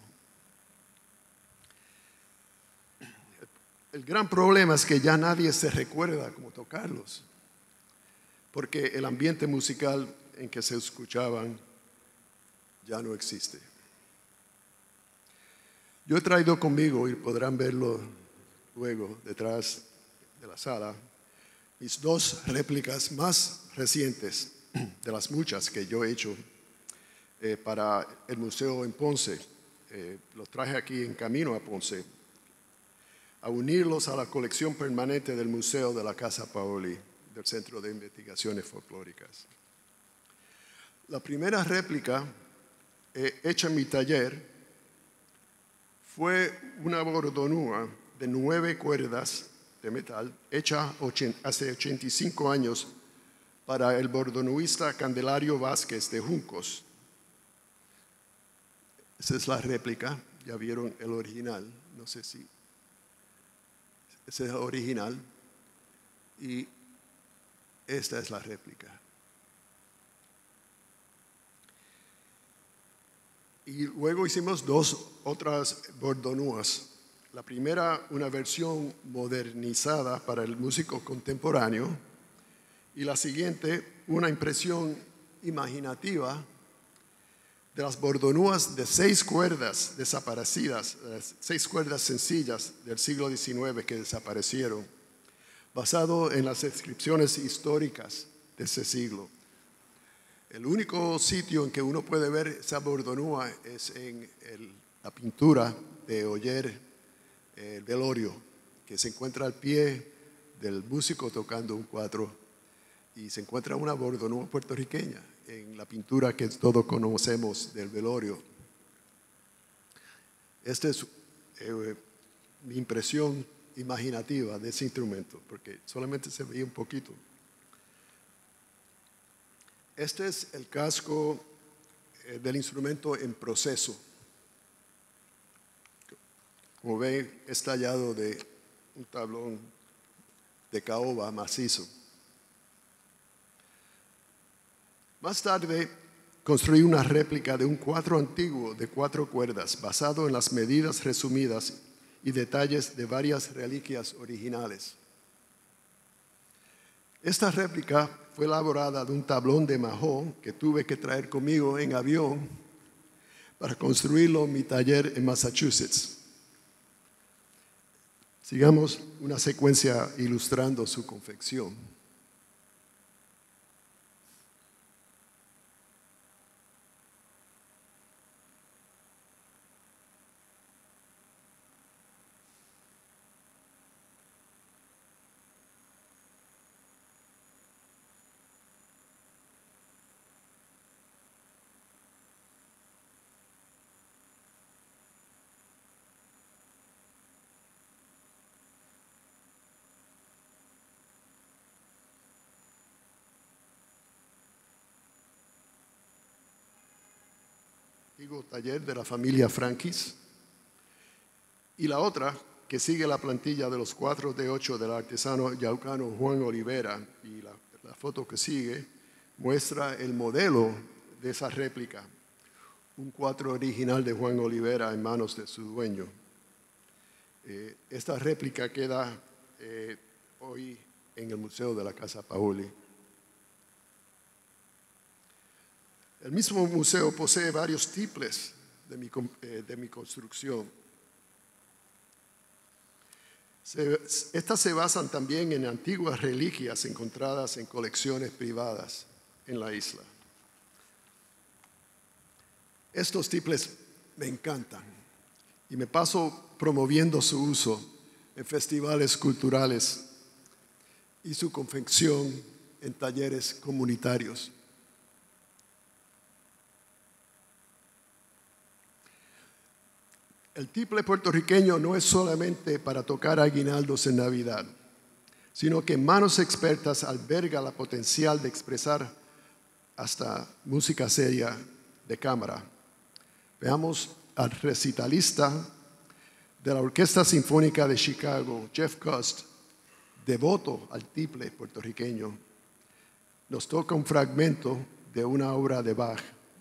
El gran problema es que ya nadie se recuerda cómo tocarlos, porque el ambiente musical en que se escuchaban ya no existe. Yo he traído conmigo, y podrán verlo luego detrás de la sala, mis dos réplicas más recientes de las muchas que yo he hecho eh, para el museo en Ponce. Eh, los traje aquí en camino a Ponce, a unirlos a la colección permanente del Museo de la Casa Paoli, del Centro de Investigaciones Folclóricas. La primera réplica eh, hecha en mi taller fue una bordonúa de nueve cuerdas de metal, hecha hace ochenta y cinco años para el bordonuista Candelario Vázquez de Juncos. Esa es la réplica, ya vieron el original, no sé si. Ese es el original y esta es la réplica. Y luego hicimos dos otras bordonúas. La primera, una versión modernizada para el músico contemporáneo, y la siguiente, una impresión imaginativa de las bordonúas de seis cuerdas desaparecidas, seis cuerdas sencillas del siglo diecinueve que desaparecieron, basado en las inscripciones históricas de ese siglo. El único sitio en que uno puede ver esa bordonúa es en el, la pintura de Oller, el velorio, que se encuentra al pie del músico tocando un cuatro, y se encuentra una bordonúa puertorriqueña en la pintura que todos conocemos del velorio. Esta es eh, mi impresión imaginativa de ese instrumento, porque solamente se veía un poquito. Este es el casco eh, del instrumento en proceso. Como ven, es tallado de un tablón de caoba macizo. Más tarde, construí una réplica de un cuatro antiguo de cuatro cuerdas, basado en las medidas resumidas y detalles de varias reliquias originales. Esta réplica fue elaborada de un tablón de mahón que tuve que traer conmigo en avión para construirlo en mi taller en Massachusetts. Sigamos una secuencia ilustrando su confección. Taller de la familia Frankis, y la otra que sigue la plantilla de los cuatro de ocho del artesano yaucano Juan Olivera, y la, la foto que sigue muestra el modelo de esa réplica, un cuatro original de Juan Olivera en manos de su dueño. Eh, esta réplica queda eh, hoy en el Museo de la Casa Paoli. El mismo museo posee varios tiples de mi, eh, de mi construcción. Se, estas se basan también en antiguas reliquias encontradas en colecciones privadas en la isla. Estos tiples me encantan y me paso promoviendo su uso en festivales culturales y su confección en talleres comunitarios. El tiple puertorriqueño no es solamente para tocar aguinaldos en Navidad, sino que en manos expertas alberga la potencial de expresar hasta música seria de cámara. Veamos al recitalista de la Orquesta Sinfónica de Chicago, Jeff Cust, devoto al tiple puertorriqueño. Nos toca un fragmento de una obra de Bach.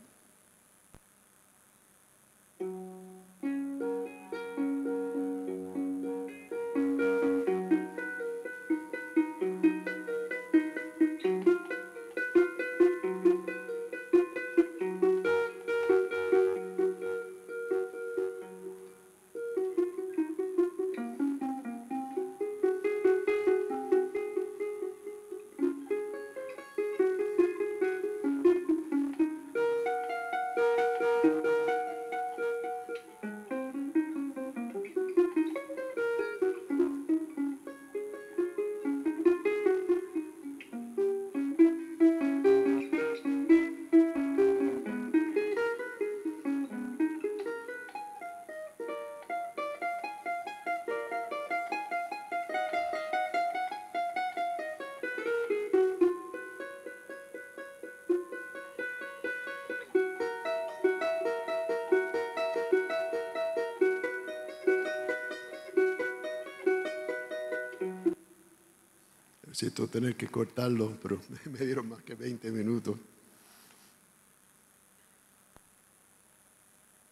Siento tener que cortarlo, pero me dieron más que veinte minutos.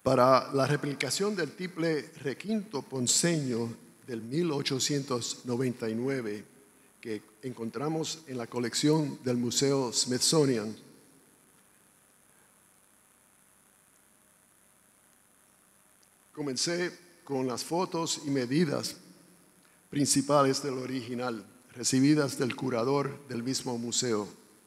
Para la replicación del tiple requinto ponceño del mil ochocientos noventa y nueve que encontramos en la colección del Museo Smithsonian, comencé con las fotos y medidas principales del original, recibidas del curador del mismo museo.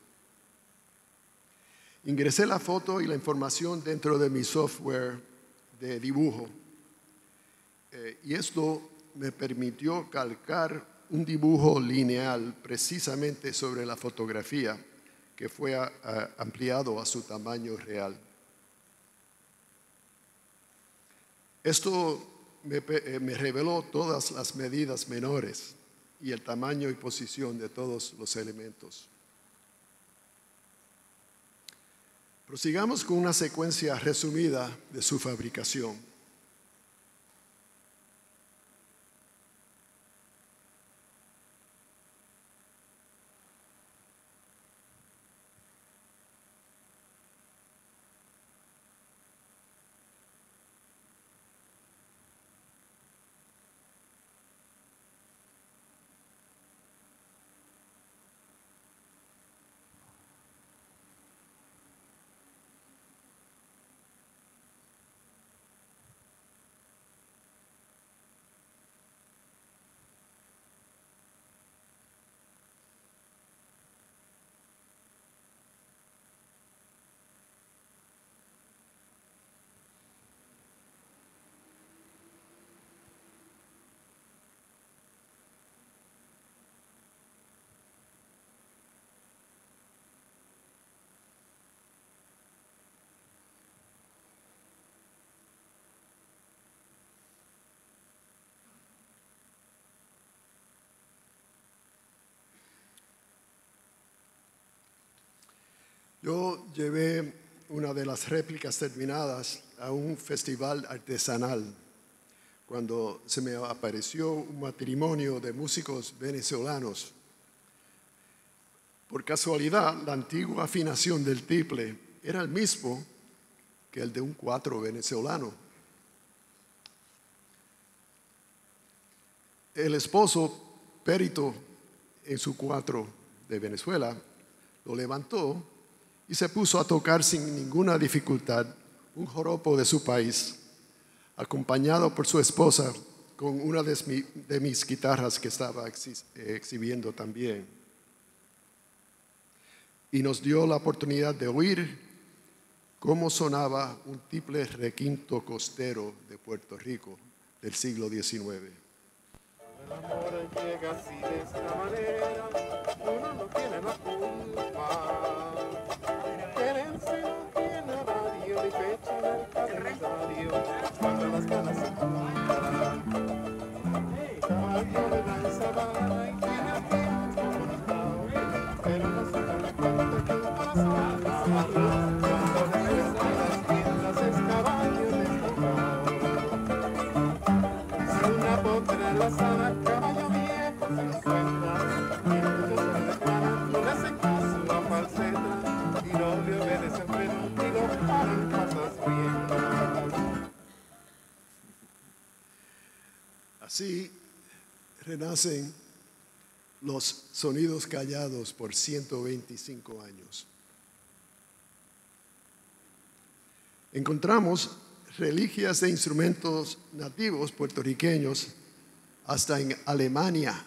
Ingresé la foto y la información dentro de mi software de dibujo, eh, y esto me permitió calcar un dibujo lineal precisamente sobre la fotografía que fue a, a, ampliado a su tamaño real. Esto me, eh, me reveló todas las medidas menores y el tamaño y posición de todos los elementos. Prosigamos con una secuencia resumida de su fabricación. Yo llevé una de las réplicas terminadas a un festival artesanal cuando se me apareció un matrimonio de músicos venezolanos. Por casualidad, la antigua afinación del tiple era el mismo que el de un cuatro venezolano. El esposo, perito en su cuatro de Venezuela, lo levantó y se puso a tocar sin ninguna dificultad un joropo de su país, acompañado por su esposa con una de, mi, de mis guitarras que estaba exhi- exhibiendo también. Y nos dio la oportunidad de oír cómo sonaba un tiple requinto costero de Puerto Rico del siglo diecinueve. El amor llega así de esta manera, uno no tiene la culpa. Querense no tiene horario ni fecha en el calendario, cuando las ganas se juntan. Caballo le dan sabana y tiene el tiempo contado, pero no se dan cuenta que el corazón está amarrado. Cuando le ven las tiendas es caballo desbocado. Si una potra en la sala, caballo viejo se encuentra, y muchos se declaran, no le hacen caso a falseta, y no le obedecen freno, ni lo paran patas bien. Así renacen los sonidos callados por ciento veinticinco años. Encontramos reliquias de instrumentos nativos puertorriqueños hasta en Alemania.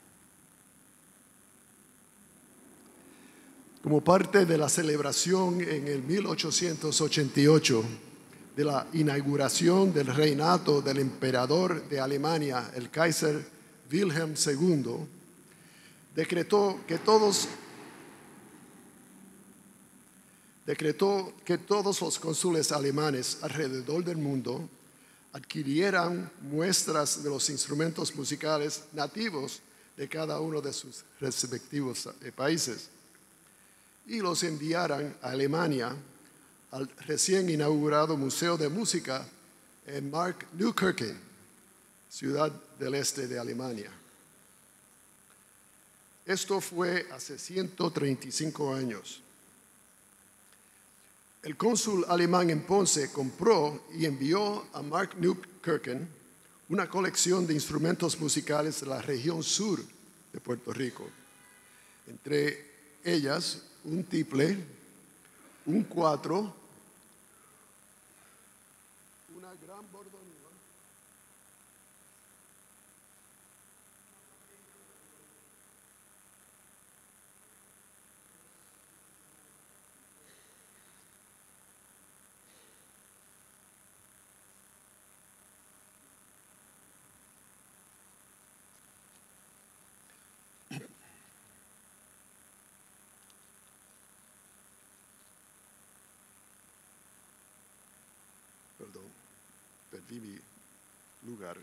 Como parte de la celebración en el mil ochocientos ochenta y ocho de la inauguración del reinato del emperador de Alemania, el Kaiser Wilhelm segundo, decretó que todos decretó que todos los cónsules alemanes alrededor del mundo adquirieran muestras de los instrumentos musicales nativos de cada uno de sus respectivos países y los enviaran a Alemania al recién inaugurado Museo de Música en Markneukirchen, ciudad del este de Alemania. Esto fue hace ciento treinta y cinco años. el cónsul alemán en Ponce compró y envió a Mark Newkirken una colección de instrumentos musicales de la región sur de Puerto Rico. Entre ellas, un tiple, un cuatro, una gran bordonía, perdón, perdí mi lugar.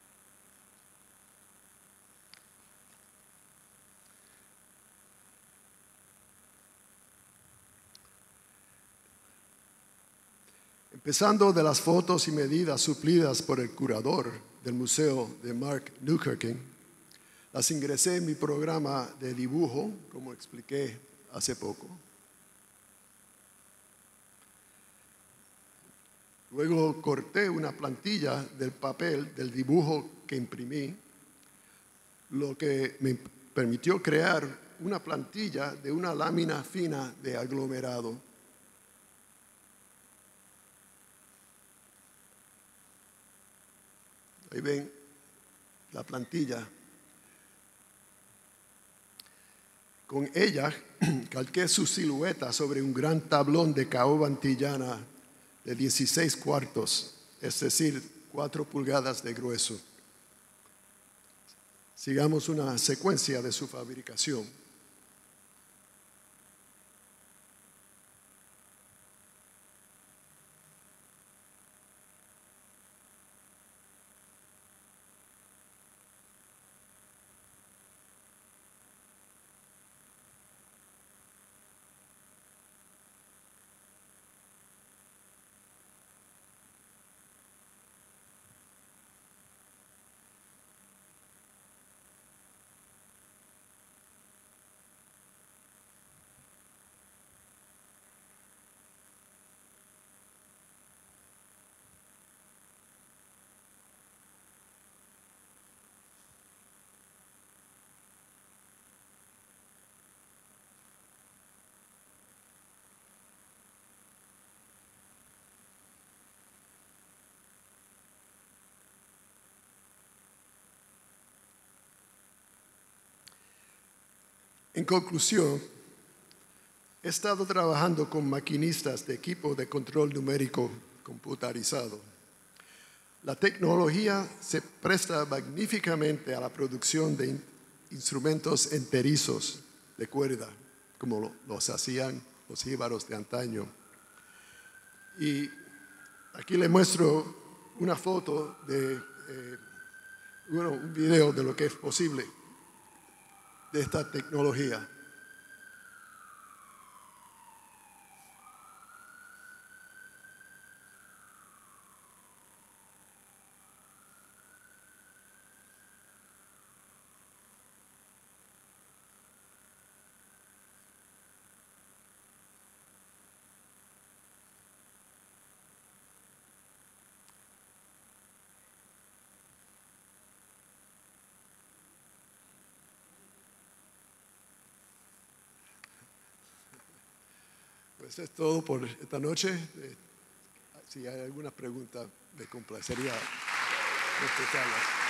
Empezando de las fotos y medidas suplidas por el curador del museo de Mark Newkirken, las ingresé en mi programa de dibujo, como expliqué hace poco. Luego corté una plantilla del papel del dibujo que imprimí, lo que me permitió crear una plantilla de una lámina fina de aglomerado. Ahí ven la plantilla. Con ella calqué su silueta sobre un gran tablón de caoba antillana de dieciséis cuartos, es decir, cuatro pulgadas de grueso. Sigamos una secuencia de su fabricación. En conclusión, he estado trabajando con maquinistas de equipo de control numérico computarizado. La tecnología se presta magníficamente a la producción de in- instrumentos enterizos de cuerda, como lo, los hacían los jíbaros de antaño. Y aquí les muestro una foto de, eh, bueno, un video de lo que es posible de esta tecnología. Pues es todo por esta noche. Eh, si hay alguna pregunta, me complacería contestarlas.